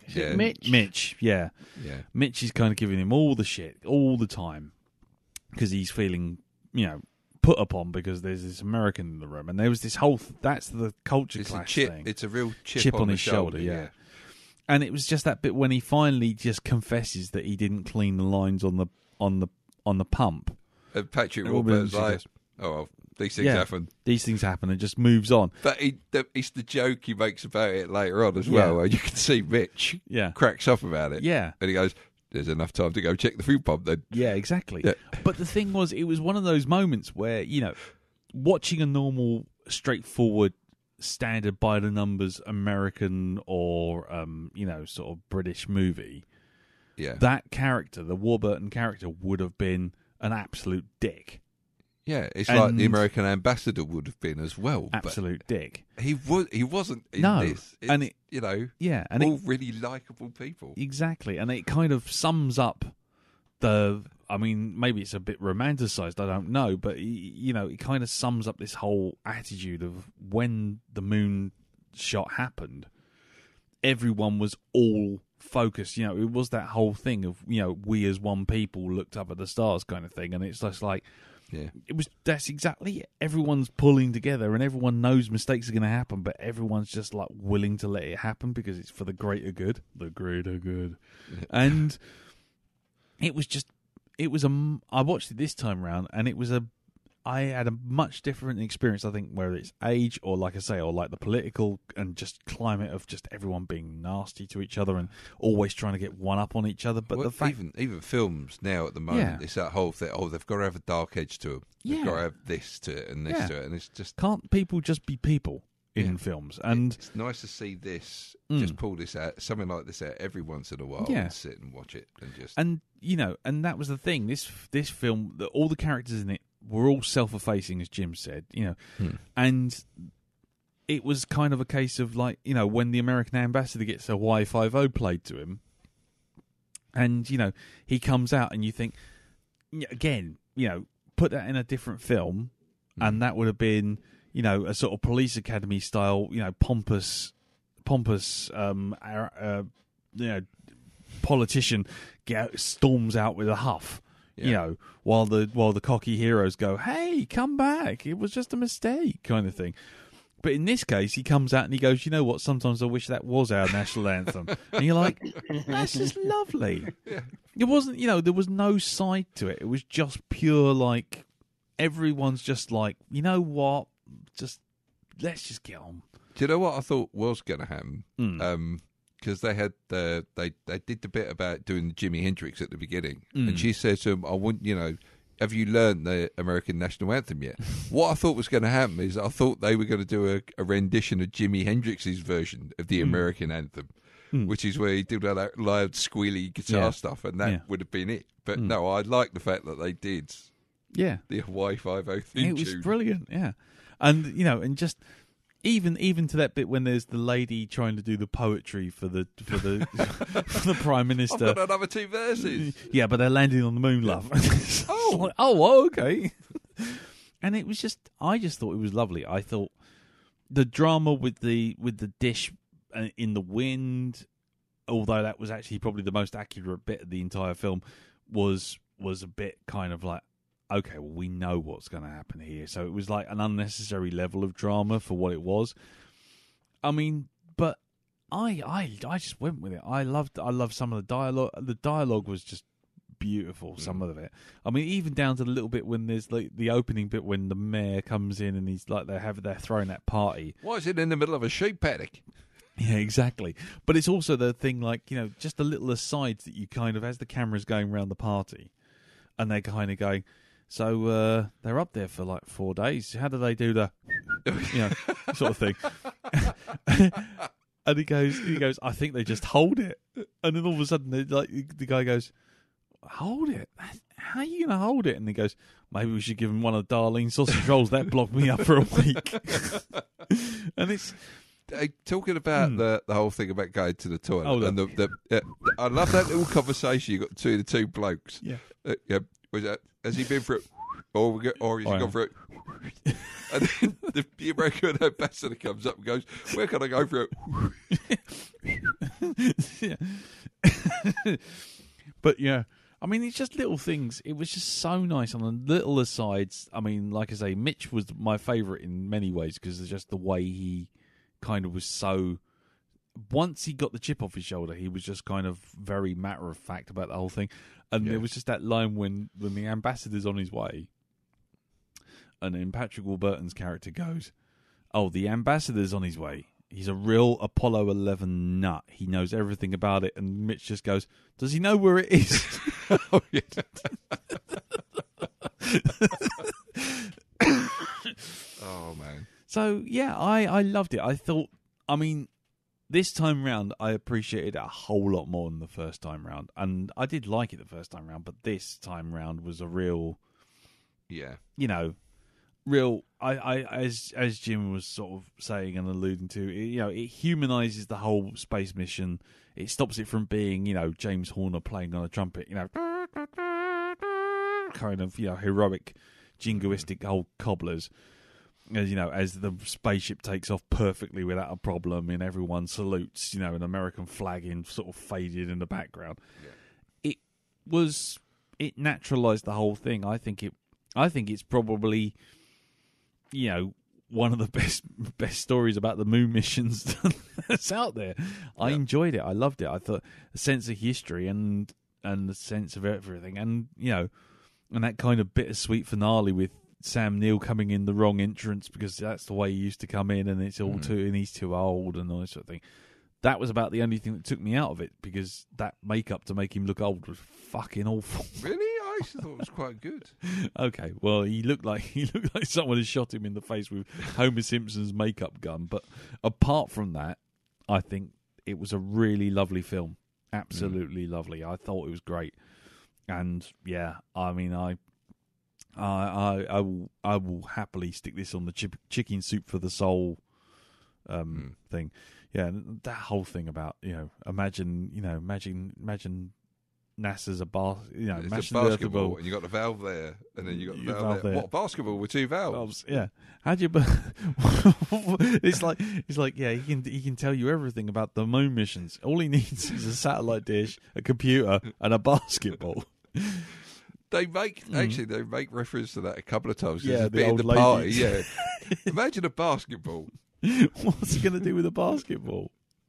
Is Yeah. it Mitch? Mitch, yeah. Yeah. Mitch is kind of giving him all the shit all the time because he's feeling, you know, put upon because there's this American in the room, and there was this whole. Th- that's the culture It's a clash chip. thing. It's a real chip, Chip on, on the his shoulder, shoulder. yeah. And it was just that bit when he finally just confesses that he didn't clean the lines on the on the on the pump. And Patrick It will be Warburton's interesting. like, oh, well, these things Yeah. happen. These things happen and just moves on. But he, the, it's the joke he makes about it later on as Yeah. well, where you can see Mitch Yeah, cracks up about it. yeah, And he goes, there's enough time to go check the food pump then. yeah. Exactly. Yeah. But the thing was, it was one of those moments where, you know, watching a normal, straightforward, standard by the numbers American or um, you know, sort of British movie, Yeah. that character, the Warburton character, would have been an absolute dick. Yeah, it's like the And- American ambassador would have been as well. Absolute dick. But he was he wasn't in No, this. It's, and it- you know, Yeah, and all it, really likeable people. exactly, and it kind of sums up the. I mean, maybe it's a bit romanticized. I don't know, but y- you know, it kind of sums up this whole attitude of when the moon shot happened. Everyone was all focused. You know, it was that whole thing of, you know, we as one people looked up at the stars kind of thing, and it's just like. Yeah. It was that's exactly it. Everyone's pulling together and everyone knows mistakes are going to happen, but everyone's just like willing to let it happen because it's for the greater good, the greater good. And it was just it was a I watched it this time round and it was a I had a much different experience, I think, whether it's age or, like I say, or like the political and just climate of just everyone being nasty to each other and always trying to get one up on each other. But Well, the fact, even even films now at the moment, Yeah. it's that whole thing. Oh, they've got to have a dark edge to them. They've Yeah. got to have this to it and this Yeah. to it, and it's just can't people just be people in Yeah. films? And it's nice to see this. Mm. Just pull this out, something like this out every once in a while, Yeah. and sit and watch it and just. And you know, and that was the thing. This this film, the, all the characters in it were all self-effacing, as Jim said. You know, Hmm. and it was kind of a case of like, you know, when the American ambassador gets a Y fifty played to him, and you know he comes out, and you think, yeah, again, you know, put that in a different film, and that would have been, you know, a sort of Police Academy style, you know, pompous, pompous, um, uh, uh, you know, politician get, storms out with a huff. You Yeah. know, while the while the cocky heroes go, "Hey, come back! It was just a mistake," kind of thing. But in this case, he comes out and he goes, "You know what? Sometimes I wish that was our national anthem." And you're like, "That's just lovely." It wasn't, you know, there was no side to it. It was just pure, like, everyone's just like, you know what? Just let's just get on. Do you know what I thought was going to happen? Mm. Um, because they had the they they did the bit about doing Jimi Hendrix at the beginning, Mm. and she said to him, "I want you know, have you learned the American national anthem yet?" What I thought was going to happen is I thought they were going to do a, a rendition of Jimi Hendrix's version of the American anthem, Mm. which is where he did all that loud squealy guitar Yeah. stuff, and that Yeah. would have been it. But Mm. no, I like the fact that they did Yeah. the Y fifty theme It was tune. brilliant, yeah. And you know, and just even even to that bit when there's the lady trying to do the poetry for the for the for the prime I've minister. got another two verses. Yeah, but they're landing on the moon, love. oh, like, oh, well, okay. And it was just, I just thought it was lovely. I thought the drama with the with the dish uh, in the wind, although that was actually probably the most accurate bit of the entire film, was was a bit kind of like, okay, well, we know what's going to happen here. So it was like an unnecessary level of drama for what it was. I mean, but I I I just went with it. I loved I loved some of the dialogue. The dialogue was just beautiful, some of it. I mean, even down to the little bit when there's like the opening bit when the mayor comes in and he's like they have they're throwing that party. Why is it in the middle of a sheep paddock? Yeah, exactly. But it's also the thing, like, you know, just the little asides that you kind of, as the camera's going around the party, and they're kind of going, so uh, they're up there for like four days. How do they do the, you know, sort of thing? And he goes, he goes, I think they just hold it. And then all of a sudden, they, like the guy goes, hold it? How are you going to hold it? And he goes, maybe we should give him one of Darlene's sausage rolls. That blocked me up for a week. And it's... Uh, talking about Hmm. the the whole thing about going to the toilet, Oh, and the, the uh, I love that little conversation you got between the two blokes. Yeah. Uh, yeah, was that, has he been for it, or we go, or has Oh, he yeah. gone for it? And then the, the American ambassador comes up and goes, where can I go for it? Yeah. But yeah, I mean, it's just little things. It was just so nice on the little asides. I mean, like I say, Mitch was my favourite in many ways because of just the way he kind of was so... Once he got the chip off his shoulder, he was just kind of very matter-of-fact about the whole thing. And Yeah. there was just that line when, when the ambassador's on his way, and then Patrick Warburton's character goes, oh, the ambassador's on his way. He's a real Apollo eleven nut. He knows everything about it. And Mitch just goes, does he know where it is? Oh, yeah. Oh, man. So, yeah, I, I loved it. I thought, I mean, this time round, I appreciated it a whole lot more than the first time round. And I did like it the first time round, but this time round was a real, Yeah. you know, real, I, I as as Jim was sort of saying and alluding to, it, you know, it humanizes the whole space mission. It stops it from being, you know, James Horner playing on a trumpet, you know, kind of, you know, heroic, jingoistic old cobblers. As you know, as the spaceship takes off perfectly without a problem, and everyone salutes, you know, an American flag in sort of faded in the background. Yeah. It was, it naturalized the whole thing. I think it, I think it's probably, you know, one of the best best stories about the moon missions that's out there. I Yeah. enjoyed it. I loved it. I thought a sense of history and and the sense of everything, and you know, and that kind of bittersweet finale with Sam Neill coming in the wrong entrance because that's the way he used to come in, and it's all Mm. too, and he's too old and all this sort of thing. That was about the only thing that took me out of it, because that makeup to make him look old was fucking awful. Really? I actually thought it was quite good. Okay, well, he looked like he looked like someone had shot him in the face with Homer Simpson's makeup gun. But apart from that, I think it was a really lovely film. Absolutely mm. lovely. I thought it was great, and yeah, I mean, I. I, I I will I will happily stick this on the chip, chicken soup for the soul um, mm. thing. Yeah, that whole thing about, you know, imagine you know imagine imagine NASA's a bar, you know, It's imagine a the basketball, Earth and you got the valve there, and then you got the You valve, valve there. there. What, basketball with two valves? valves. Yeah, how do you? It's like it's like yeah, he can he can tell you everything about the moon missions. All he needs is a satellite dish, a computer, and a basketball. They make Mm. actually they make reference to that a couple of times. 'Cause Yeah, there's a the bit in old the party. ladies. Yeah, imagine a basketball. What's he going to do with a basketball?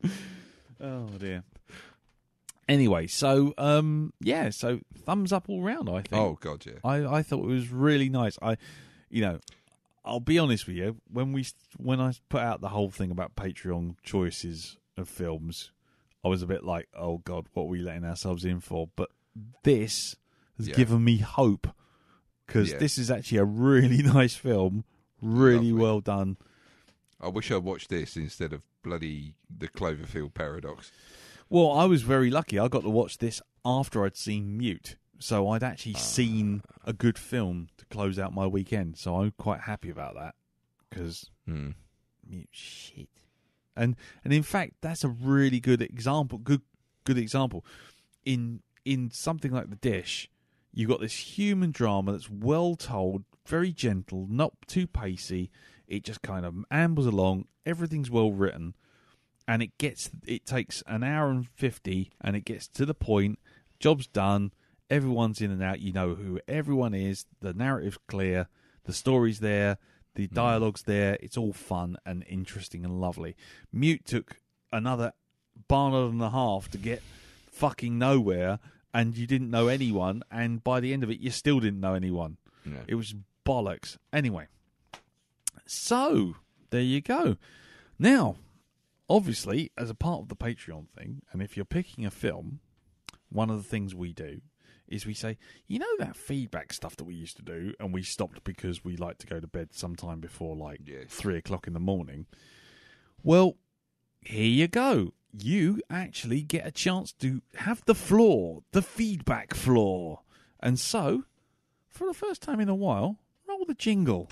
Oh dear. Anyway, so um, yeah, so thumbs up all round. I think. Oh god, yeah. I, I thought it was really nice. I, you know, I'll be honest with you. When we when I put out the whole thing about Patreon choices of films, I was a bit like, oh god, what are we letting ourselves in for? But this has Yeah. given me hope, because Yeah. this is actually a really really film, really Lovely. well done. I wish I watched this instead of bloody the Cloverfield Paradox. Well, I was very lucky. I got to watch this after I'd seen Mute, so I'd actually Ah. seen a good film to close out my weekend. So I'm quite happy about that, because Hmm. Mute shit. And and in fact, that's a really good example. Good good example in in something like The Dish. You got this human drama that's well told, very gentle, not too pacey. It just kind of ambles along. Everything's well written. And it gets, it takes an hour and fifty, and it gets to the point. Job's done. Everyone's in and out. You know who everyone is. The narrative's clear. The story's there. The dialogue's there. It's all fun and interesting and lovely. Mute took another barnard and a half to get fucking nowhere, and you didn't know anyone. And by the end of it, you still didn't know anyone. Yeah. It was bollocks. Anyway, so there you go. Now, obviously, as a part of the Patreon thing, and if you're picking a film, one of the things we do is we say, you know that feedback stuff that we used to do, and we stopped because we like to go to bed sometime before like Yes. three o'clock in the morning. Well, here you go. You actually get a chance to have the floor, the feedback floor. And so, for the first time in a while, roll the jingle.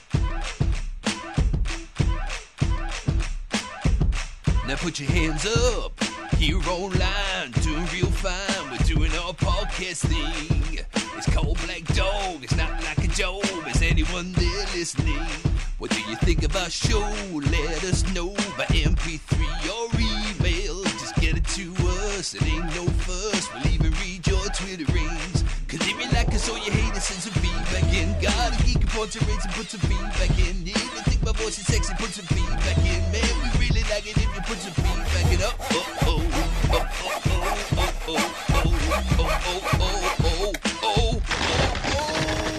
Now put your hands up, here online, doing real fine. We're doing our podcast thing. It's called Black Dog. It's not like a joke. Is anyone there listening? What do you think of our show? Let us know by M P three or email. Just get it to us. It ain't no fuss. We'll even read your Twitter rings. Cause if you like us or you hate us, send some feedback in. Got a geek and punch a rates and put some feedback in. If you think my voice is sexy, put some feedback in. Man, we really like it if you put some feedback in. Oh, oh, oh, oh, oh, oh, oh, oh, oh, oh, oh, oh, oh, oh, oh.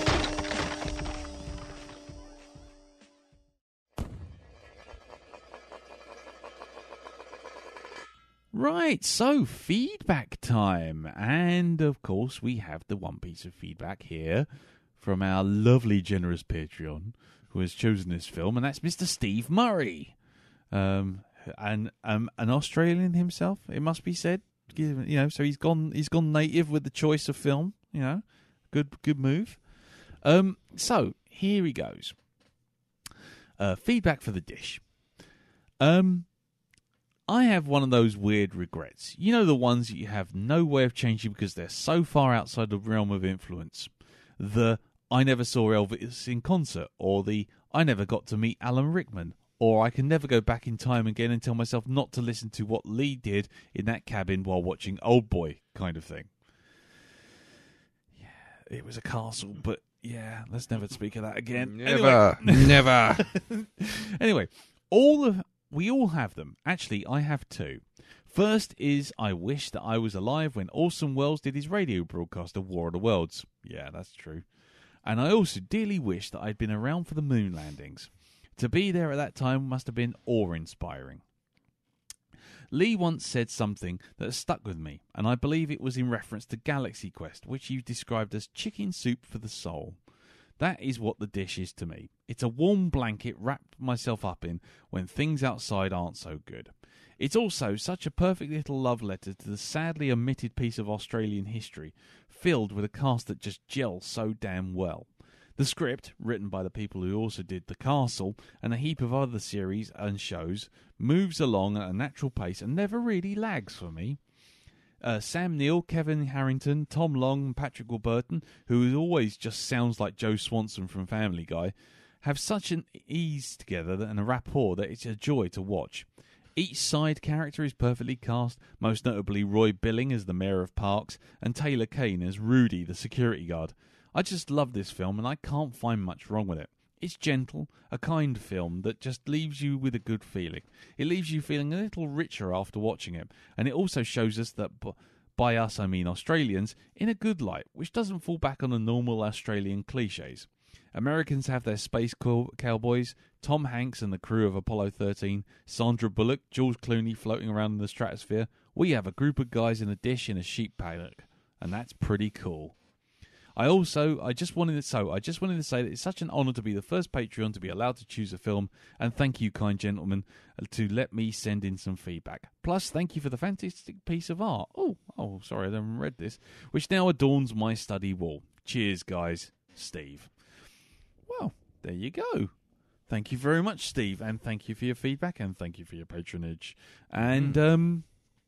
Right, so feedback time. And, of course, we have the one piece of feedback here from our lovely, generous Patreon who has chosen this film, and that's Mister Steve Murray. Um, and um, an Australian himself, it must be said. You know, so he's gone he's gone native with the choice of film, you know. Good good move. Um, so, here he goes. Uh, feedback for the dish. Um... I have one of those weird regrets. You know, the ones that you have no way of changing because they're so far outside the realm of influence. The I never saw Elvis in concert, or the I never got to meet Alan Rickman, or I can never go back in time again and tell myself not to listen to what Lee did in that cabin while watching Old Boy kind of thing. Yeah, it was a castle, but yeah, let's never speak of that again. Never, anyway. never. Anyway, all of... We all have them. Actually, I have two. First is I wish that I was alive when Orson Welles did his radio broadcast of War of the Worlds. Yeah, that's true. And I also dearly wish that I'd been around for the moon landings. To be there at that time must have been awe-inspiring. Lee once said something that has stuck with me, and I believe it was in reference to Galaxy Quest, which you described as chicken soup for the soul. That is what the dish is to me. It's a warm blanket wrapped myself up in when things outside aren't so good. It's also such a perfect little love letter to the sadly omitted piece of Australian history, filled with a cast that just gels so damn well. The script, written by the people who also did The Castle and a heap of other series and shows, moves along at a natural pace and never really lags for me. Uh, Sam Neill, Kevin Harrington, Tom Long, and Patrick Warburton, who always just sounds like Joe Swanson from Family Guy, have such an ease together and a rapport that it's a joy to watch. Each side character is perfectly cast, most notably Roy Billing as the Mayor of Parks and Taylor Kane as Rudy, the security guard. I just love this film and I can't find much wrong with it. It's gentle, a kind film that just leaves you with a good feeling. It leaves you feeling a little richer after watching it, and it also shows us that, by us I mean Australians, in a good light, which doesn't fall back on the normal Australian cliches. Americans have their space cow- cowboys, Tom Hanks and the crew of Apollo thirteen, Sandra Bullock, George Clooney floating around in the stratosphere. We have a group of guys in a dish in a sheep paddock, and that's pretty cool. I also, I just wanted to, so I just wanted to say that it's such an honour to be the first Patreon to be allowed to choose a film, and thank you, kind gentlemen, to let me send in some feedback. Plus, thank you for the fantastic piece of art. Oh, oh, sorry, I haven't read this, which now adorns my study wall. Cheers, guys, Steve. Well, there you go. Thank you very much, Steve, and thank you for your feedback, and thank you for your patronage. And mm. um,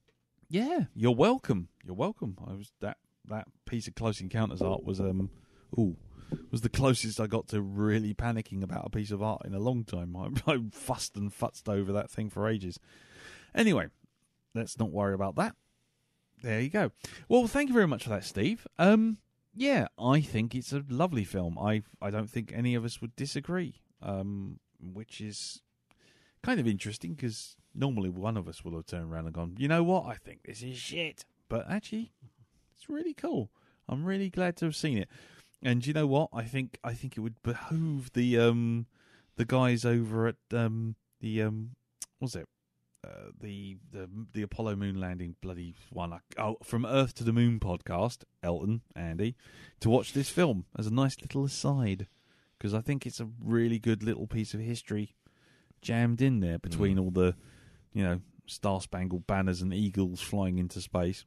yeah, you're welcome. You're welcome. I was that. That piece of Close Encounters art was um, ooh, was the closest I got to really panicking about a piece of art in a long time. I, I fussed and futzed over that thing for ages. Anyway, let's not worry about that. There you go. Well, thank you very much for that, Steve. Um, yeah, I think it's a lovely film. I I don't think any of us would disagree. Um, which is kind of interesting because normally one of us will have turned around and gone, you know what? I think this is shit. But actually, it's really cool. I'm really glad to have seen it. And you know what? I think I think it would behoove the um the guys over at um the um what's it uh, the the the Apollo moon landing bloody one oh From Earth to the Moon podcast, Elton, Andy, to watch this film as a nice little aside because I think it's a really good little piece of history jammed in there between mm. all the you know Star Spangled Banners and eagles flying into space.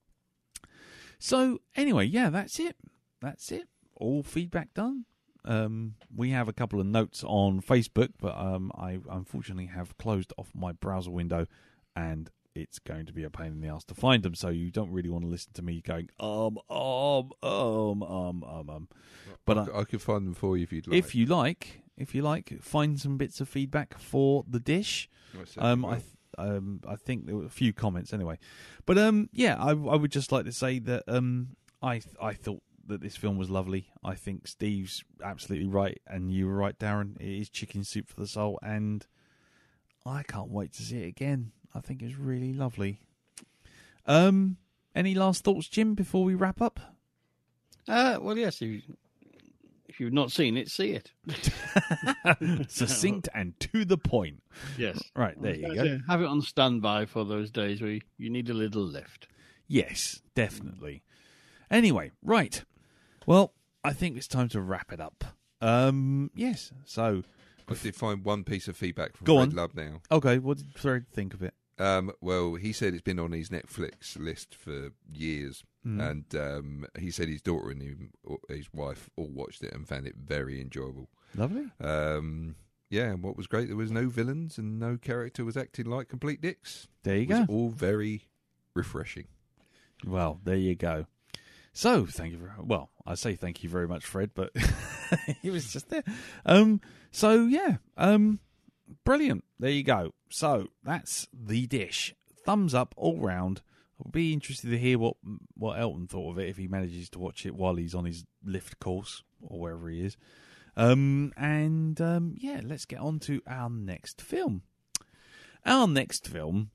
So, anyway, yeah, that's it. That's it. All feedback done. Um, we have a couple of notes on Facebook, but um, I unfortunately have closed off my browser window and it's going to be a pain in the ass to find them. So you don't really want to listen to me going um um um um um um. But I, I could find them for you if you'd like. if you like, if you like, find some bits of feedback for the dish. Um, I th- um I think there were a few comments anyway, but um yeah, I I would just like to say that um I th- I thought that this film was lovely. I think Steve's absolutely right, and you were right, Darren. It is chicken soup for the soul, and I can't wait to see it again. I think it's really lovely. Um, any last thoughts, Jim, before we wrap up? Uh, well, yes. If, you, if you've not seen it, see it. Succinct and to the point. Yes. Right, there you go. Yeah, have it on standby for those days where you, you need a little lift. Yes, definitely. Anyway, right. Well, I think it's time to wrap it up. Um, yes, so... I did find one piece of feedback from Go Fred on. Love now. Okay, what did Fred think of it? Um, well, he said it's been on his Netflix list for years, Mm. and um, he said his daughter and him, or his wife all watched it and found it very enjoyable. Lovely. Um, yeah, and what was great, there was no villains and no character was acting like complete dicks. There you It was go. all very refreshing. Well, there you go. So, thank you very well. I say thank you very much, Fred, but he was just there. Um, so yeah, um, brilliant. There you go. So that's The Dish. Thumbs up all round. I'll be interested to hear what what Elton thought of it if he manages to watch it while he's on his lift course or wherever he is. Um, and um, yeah, let's get on to our next film. Our next film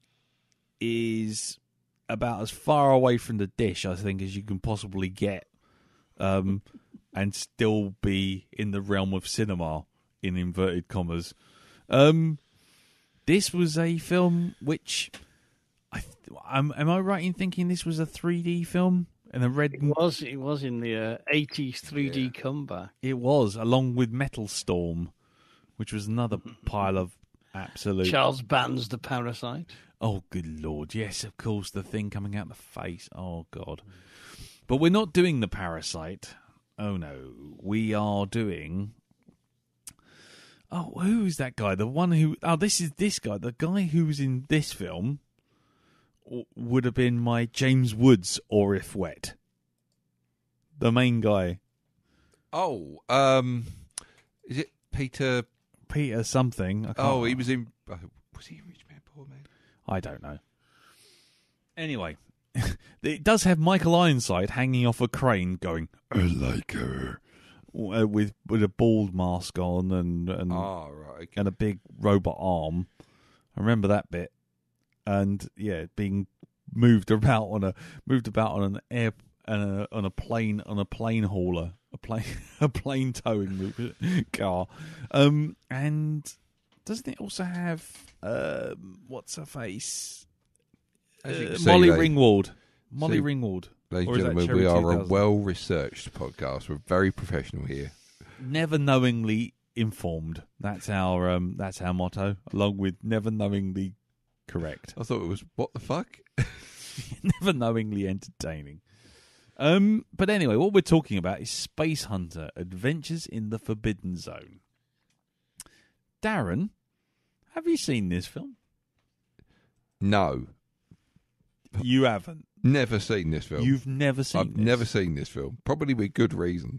is about as far away from The Dish, I think, as you can possibly get, um, and still be in the realm of cinema, in inverted commas. Um, this was a film which, I th- am, am I right in thinking this was a three D film? And a red, It was, it was in the uh, eighties three D Yeah. comeback. it was, along with Metal Storm, which was another pile of absolute. Charles Band's The Parasite. Oh, good Lord. Yes, of course, the thing coming out the face. Oh, God. But we're not doing The Parasite. Oh, no. We are doing... Oh, who is that guy? The one who... Oh, this is this guy. The guy who was in this film w- would have been my James Woods or If Wet. The main guy. Oh, um, is it Peter? Peter something. I can't Oh, he was in. Uh, was he in Rich Man, Poor Man? I don't know. Anyway, it does have Michael Ironside hanging off a crane going, I like her, uh, with with a bald mask on and and, Oh, right. Okay. and a big robot arm. I remember that bit. And yeah, being moved about on a moved about on an air on a, on a plane on a plane hauler, a plane a plane towing car. Um, and doesn't it also have um, what's her face? As you Uh, can see, Molly ladies- Ringwald. Molly see- Ringwald. Ladies Or and is that gentlemen, Cherry we are two a thousand? well-researched podcast. We're very professional here. Never knowingly informed. That's our um, that's our motto. Along with never knowingly correct. I thought it was, what the fuck? Never knowingly entertaining. Um, but anyway, what we're talking about is Space Hunter: Adventures in the Forbidden Zone. Darren, have you seen this film? No, You haven't. never seen this film. You've never seen I've this. never seen this film. Probably with good reason.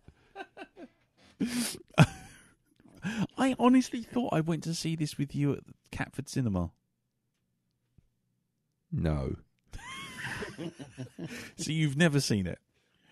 I honestly thought I went to see this with you at the Catford Cinema. No. So you've never seen it.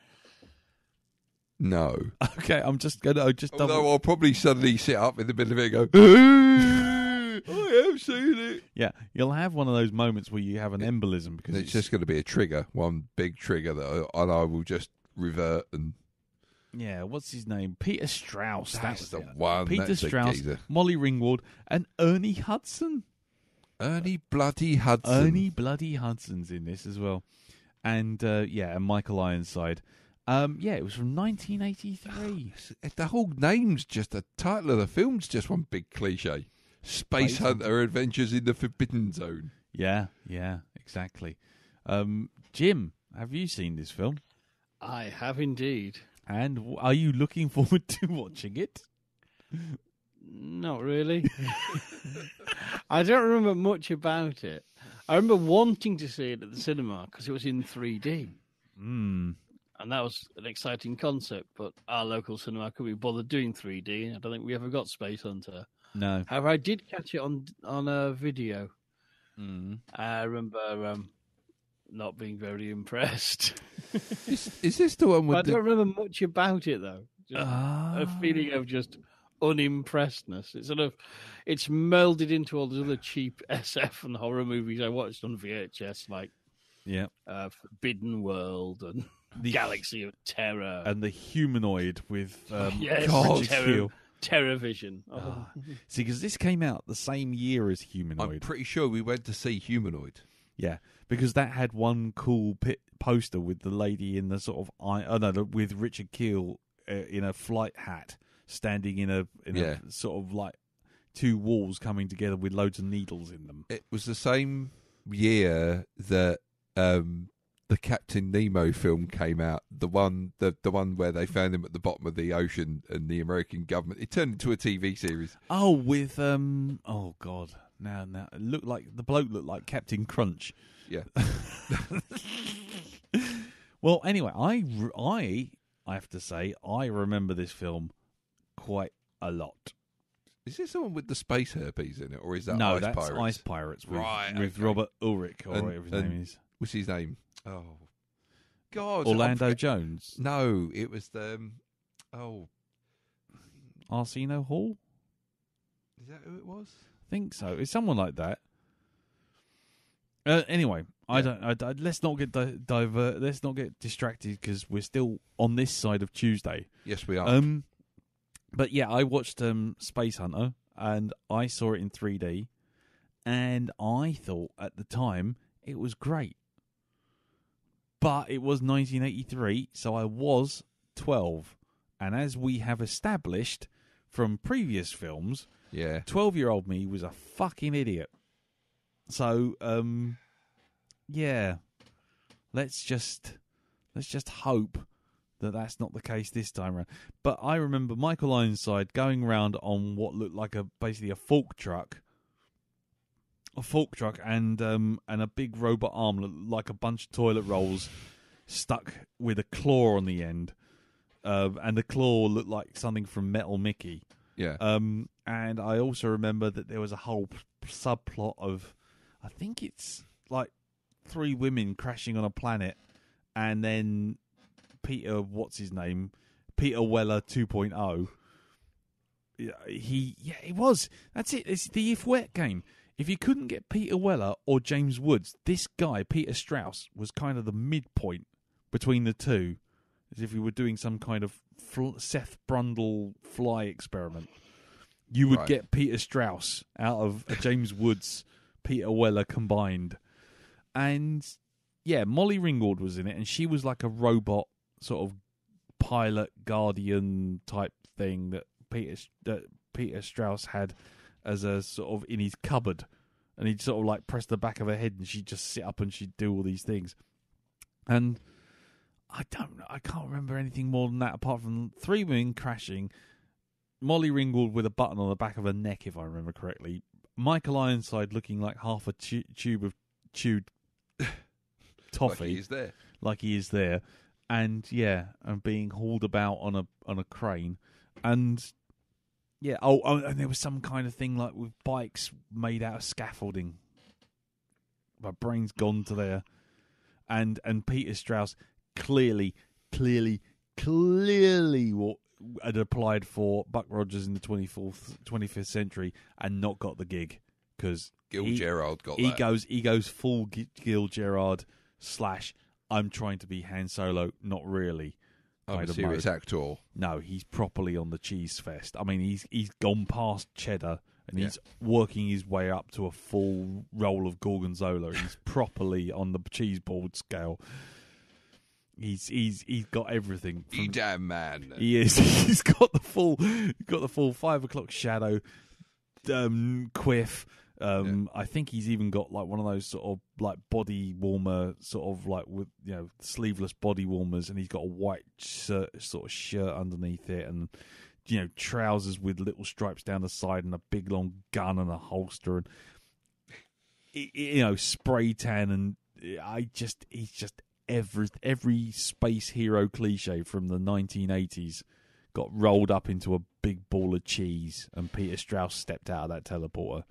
No. Okay, I'm just gonna I just double. Although I'll probably suddenly sit up in the middle of it and go, I have seen it. Yeah, you'll have one of those moments where you have an embolism because And it's just going to be a trigger, one big trigger that I, and I will just revert and yeah. What's his name? Peter Strauss. That that's was the it. one. Peter that's the Strauss, geezer. Molly Ringwald, and Ernie Hudson. Ernie Bloody Hudson. Ernie bloody Hudson's in this as well, and uh, yeah, and Michael Ironside. Um, yeah, it was from nineteen eighty-three. The whole name's just the title of the film's just one big cliche. Space, Space Hunter Adventures in the Forbidden Zone. Yeah, yeah, exactly. Um, Jim, have you seen this film? I have indeed. And w- are you looking forward to watching it? Not really. I don't remember much about it. I remember wanting to see it at the cinema because it was in three D. Mm. And that was an exciting concept, but our local cinema couldn't be bothered doing three D. I don't think we ever got Space Hunter. No. However, I did catch it on on a video. Mm. I remember um, not being very impressed. Is, is this the one But I with don't the... remember much about it, though. Just Ah. a feeling of just unimpressedness. It's sort of, it's melded into all the other cheap S F and horror movies I watched on V H S, like Yeah. uh, Forbidden World and The Galaxy of Terror. and the humanoid with um, yes, Richard Terror, Kiel. Terrorvision. Oh. Ah. See, because this came out the same year as I'm Humanoid. pretty sure we went to see Humanoid. Yeah, because that had one cool pit poster with the lady in the sort of I oh no, the- with Richard Kiel uh, in a flight hat, standing in a in Yeah. a sort of like two walls coming together with loads of needles in them. It was the same year that um, the Captain Nemo film came out. The one, the the one where they found him at the bottom of the ocean, and the American government. It turned into a T V series. Oh, with um, oh god, now now it looked like the bloke looked like Captain Crunch. Yeah, Well, anyway, I I I have to say I remember this film quite a lot. is this the one with the space herpes in it, or is that no, Ice that's Pirates? Ice Pirates with, Right, with okay. Robert Ulrich or And- whatever his and- name is. What's his name? Oh, God, Orlando I'm forget- Jones. No, it was the. Um, oh, Arsenio Hall? is that who it was? I think so. It's someone like that. Uh, anyway, I Yeah. don't. I, I- let's not get di- divert. Let's not get distracted because we're still on this side of Tuesday. Yes, we are. Um, but yeah, I watched um Space Hunter and I saw it in three D, and I thought at the time it was great. But it was nineteen eighty-three, so I was twelve, and as we have established from previous films, yeah, twelve-year-old me was a fucking idiot. So, um, yeah, let's just let's just hope that that's not the case this time around. But I remember Michael Ironside going around on what looked like a basically a fork truck, a fork truck, and um, and a big robot arm like a bunch of toilet rolls stuck with a claw on the end, uh, and the claw looked like something from Metal Mickey. yeah. Um, and I also remember that there was a whole p- subplot of, I think it's like three women crashing on a planet, and then Peter, what's his name, Peter Weller two point oh. Yeah, he, yeah, it was. That's it. It's the If Wet game. If you couldn't get Peter Weller or James Woods, this guy, Peter Strauss, was kind of the midpoint between the two, as if you were doing some kind of fl- Seth Brundle fly experiment. You would Right. get Peter Strauss out of a James Woods, Peter Weller combined. And, yeah, Molly Ringwald was in it, and she was like a robot sort of pilot guardian type thing that Peter that Peter Strauss had as a sort of in his cupboard, and he'd sort of like press the back of her head and she'd just sit up and she'd do all these things. And I don't know, I can't remember anything more than that apart from three women crashing, Molly Ringwald with a button on the back of her neck, if I remember correctly, Michael Ironside looking like half a tu- tube of chewed toffee, Like he is there. like he is there, and yeah, and being hauled about on a on a crane, and yeah, oh, oh, and there was some kind of thing like with bikes made out of scaffolding. My brain's gone to there, and and Peter Strauss clearly, clearly, clearly what had applied for Buck Rogers in the twenty-fourth, twenty-fifth century and not got the gig because Gil he- Gerard got he that. goes he goes full G- Gil Gerard slash I'm trying to be Han Solo, not really. I'm kind a of serious mode. actor. No, he's properly on the cheese fest. I mean, he's he's gone past cheddar and Yeah. he's working his way up to a full roll of gorgonzola. He's properly on the cheese board scale. He's he's he's got everything. You from- damn man. he is. He's got the full. He's got the full five o'clock shadow, um, quiff. Um, I think he's even got like one of those sort of like body warmer, sort of like with you know sleeveless body warmers, and he's got a white shirt, sort of shirt underneath it, and you know trousers with little stripes down the side, and a big long gun and a holster. And you know, spray tan, and I just he's just every every space hero cliche from the nineteen eighties got rolled up into a big ball of cheese, and Peter Strauss stepped out of that teleporter.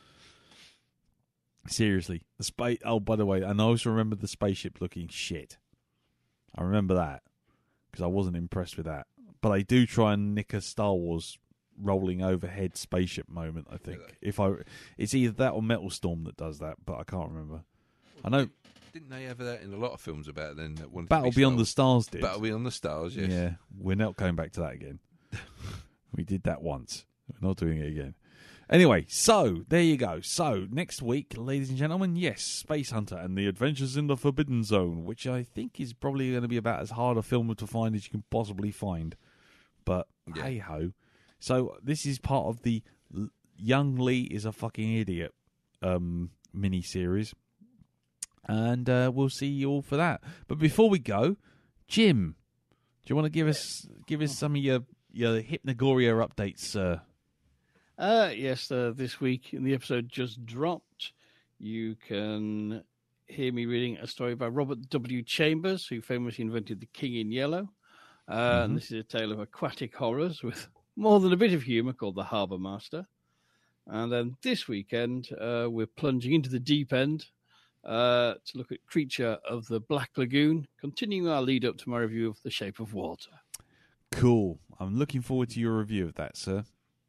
Seriously, the space. Oh, by the way, and I also remember the spaceship looking shit. I remember that because I wasn't impressed with that. But I do try and nick a Star Wars rolling overhead spaceship moment. I think Really? if I, it's either that or Metal Storm that does that, but I can't remember. I know Didn't they have that in a lot of films about then? That wanted to Battle be Beyond the Star- Stars did. Battle Beyond the Stars, yes. Yeah, we're not going back to that again. We did that once. We're not doing it again. Anyway, so there you go. So next week, ladies and gentlemen, yes, Space Hunter and the Adventures in the Forbidden Zone, which I think is probably going to be about as hard a film to find as you can possibly find. But Yeah. hey ho. So this is part of the L- Young Lee is a fucking idiot um, mini series, and uh, we'll see you all for that. But before we go, Jim, do you want to give us give us some of your your Hypnagoria updates, sir? Uh, yes, uh, this week in the episode just dropped, you can hear me reading a story by Robert W. Chambers, who famously invented The King in Yellow. Uh, Mhm. And this is a tale of aquatic horrors with more than a bit of humour, called The Harbour Master. And then this weekend, uh, we're plunging into the deep end uh, to look at Creature of the Black Lagoon, continuing our lead up to my review of The Shape of Water. Cool. I'm looking forward to your review of that, sir.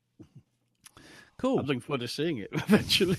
Cool. I'm looking forward to seeing it eventually.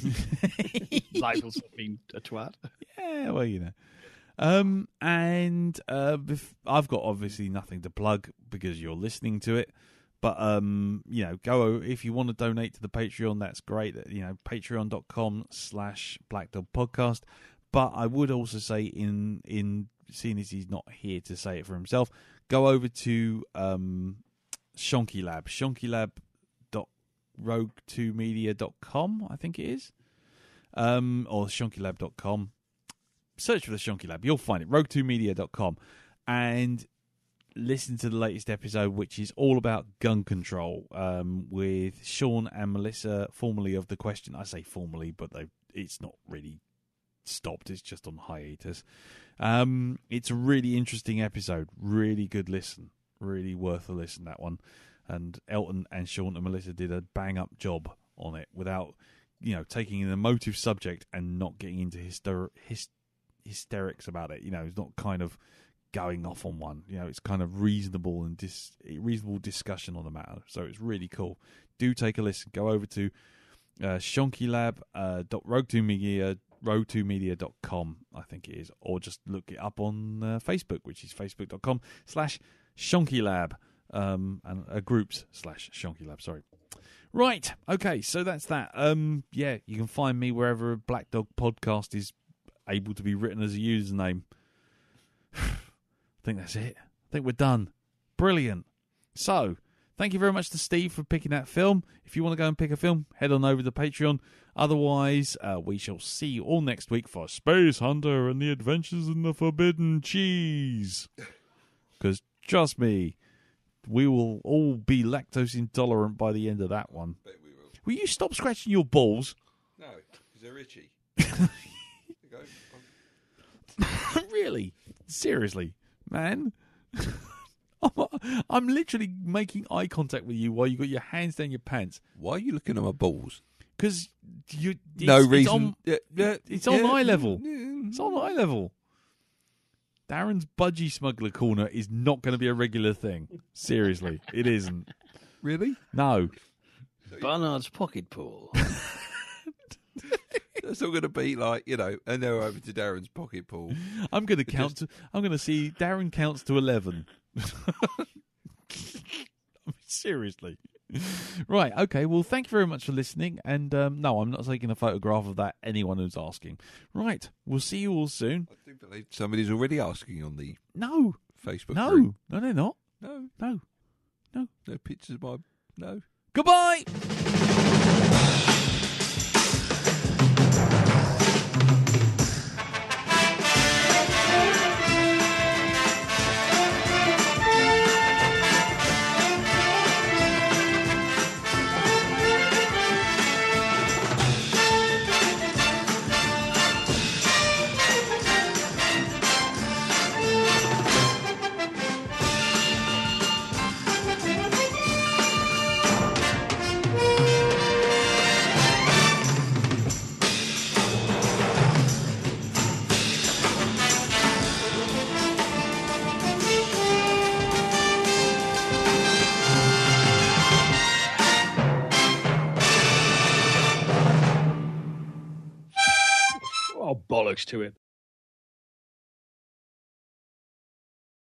Life will stop being a twat. Yeah, well, you know. Um, and uh, bef- I've got obviously nothing to plug because you're listening to it. But, um, you know, go if you want to donate to the Patreon, that's great. You know, patreon.com slash Black Dog Podcast. But I would also say, in, in seeing as he's not here to say it for himself, go over to um, Shonky Lab, shonkylab dot rogue two media dot com, I think it is, um, or shonkylab dot com. Search for the Shonky Lab, you'll find it, rogue two media dot com, and listen to the latest episode, which is all about gun control, um, with Sean and Melissa, formerly of The Question. I say formerly, but they it's not really stopped, it's just on hiatus. Um, it's a really interesting episode, really good listen, really worth a listen, that one. And Elton and Sean and Melissa did a bang-up job on it without, you know, taking an emotive subject and not getting into hyster- hys- hysterics about it. You know, it's not kind of going off on one. You know, it's kind of reasonable and dis- reasonable discussion on the matter. So it's really cool. Do take a listen. Go over to uh, shonkylab dot rogue two media rogue two media dot com, I think it is, or just look it up on uh, Facebook, which is facebook.com slash shonkylab. Um, and uh, groups slash Shonky Lab, sorry. Right, okay, so that's that. Um, yeah, you can find me wherever Black Dog Podcast is able to be written as a username. I think that's it. I think we're done. Brilliant. So, thank you very much to Steve for picking that film. If you want to go and pick a film, head on over to Patreon. Otherwise, uh, we shall see you all next week for Space Hunter and the Adventures in the Forbidden Cheese. Because, trust me, we will all be lactose intolerant by the end of that one. Bet we will. Will you stop scratching your balls? No, because they're itchy. There you go. Really? Seriously, man? I'm, I'm literally making eye contact with you while you got your hands down your pants. Why are you looking at my balls? Because you... It's, no it's reason. on- yeah, yeah, it's on yeah, eye level. yeah. It's on eye level. Darren's Budgie Smuggler Corner is not going to be a regular thing. Seriously, it isn't. Really? No. Barnard's Pocket Pool. That's all going to be like, you know, and they're over to Darren's pocket pool. I'm going to count. To, I'm going to see Darren counts to eleven. I mean, seriously. Right. Okay. Well, thank you very much for listening. And um, no, I'm not taking a photograph of that. Anyone who's asking. Right. We'll see you all soon. I do believe somebody's already asking on the No. Facebook No. group. No. They're not. No. No. No. No pictures of my... No. Goodbye. bollocks to it.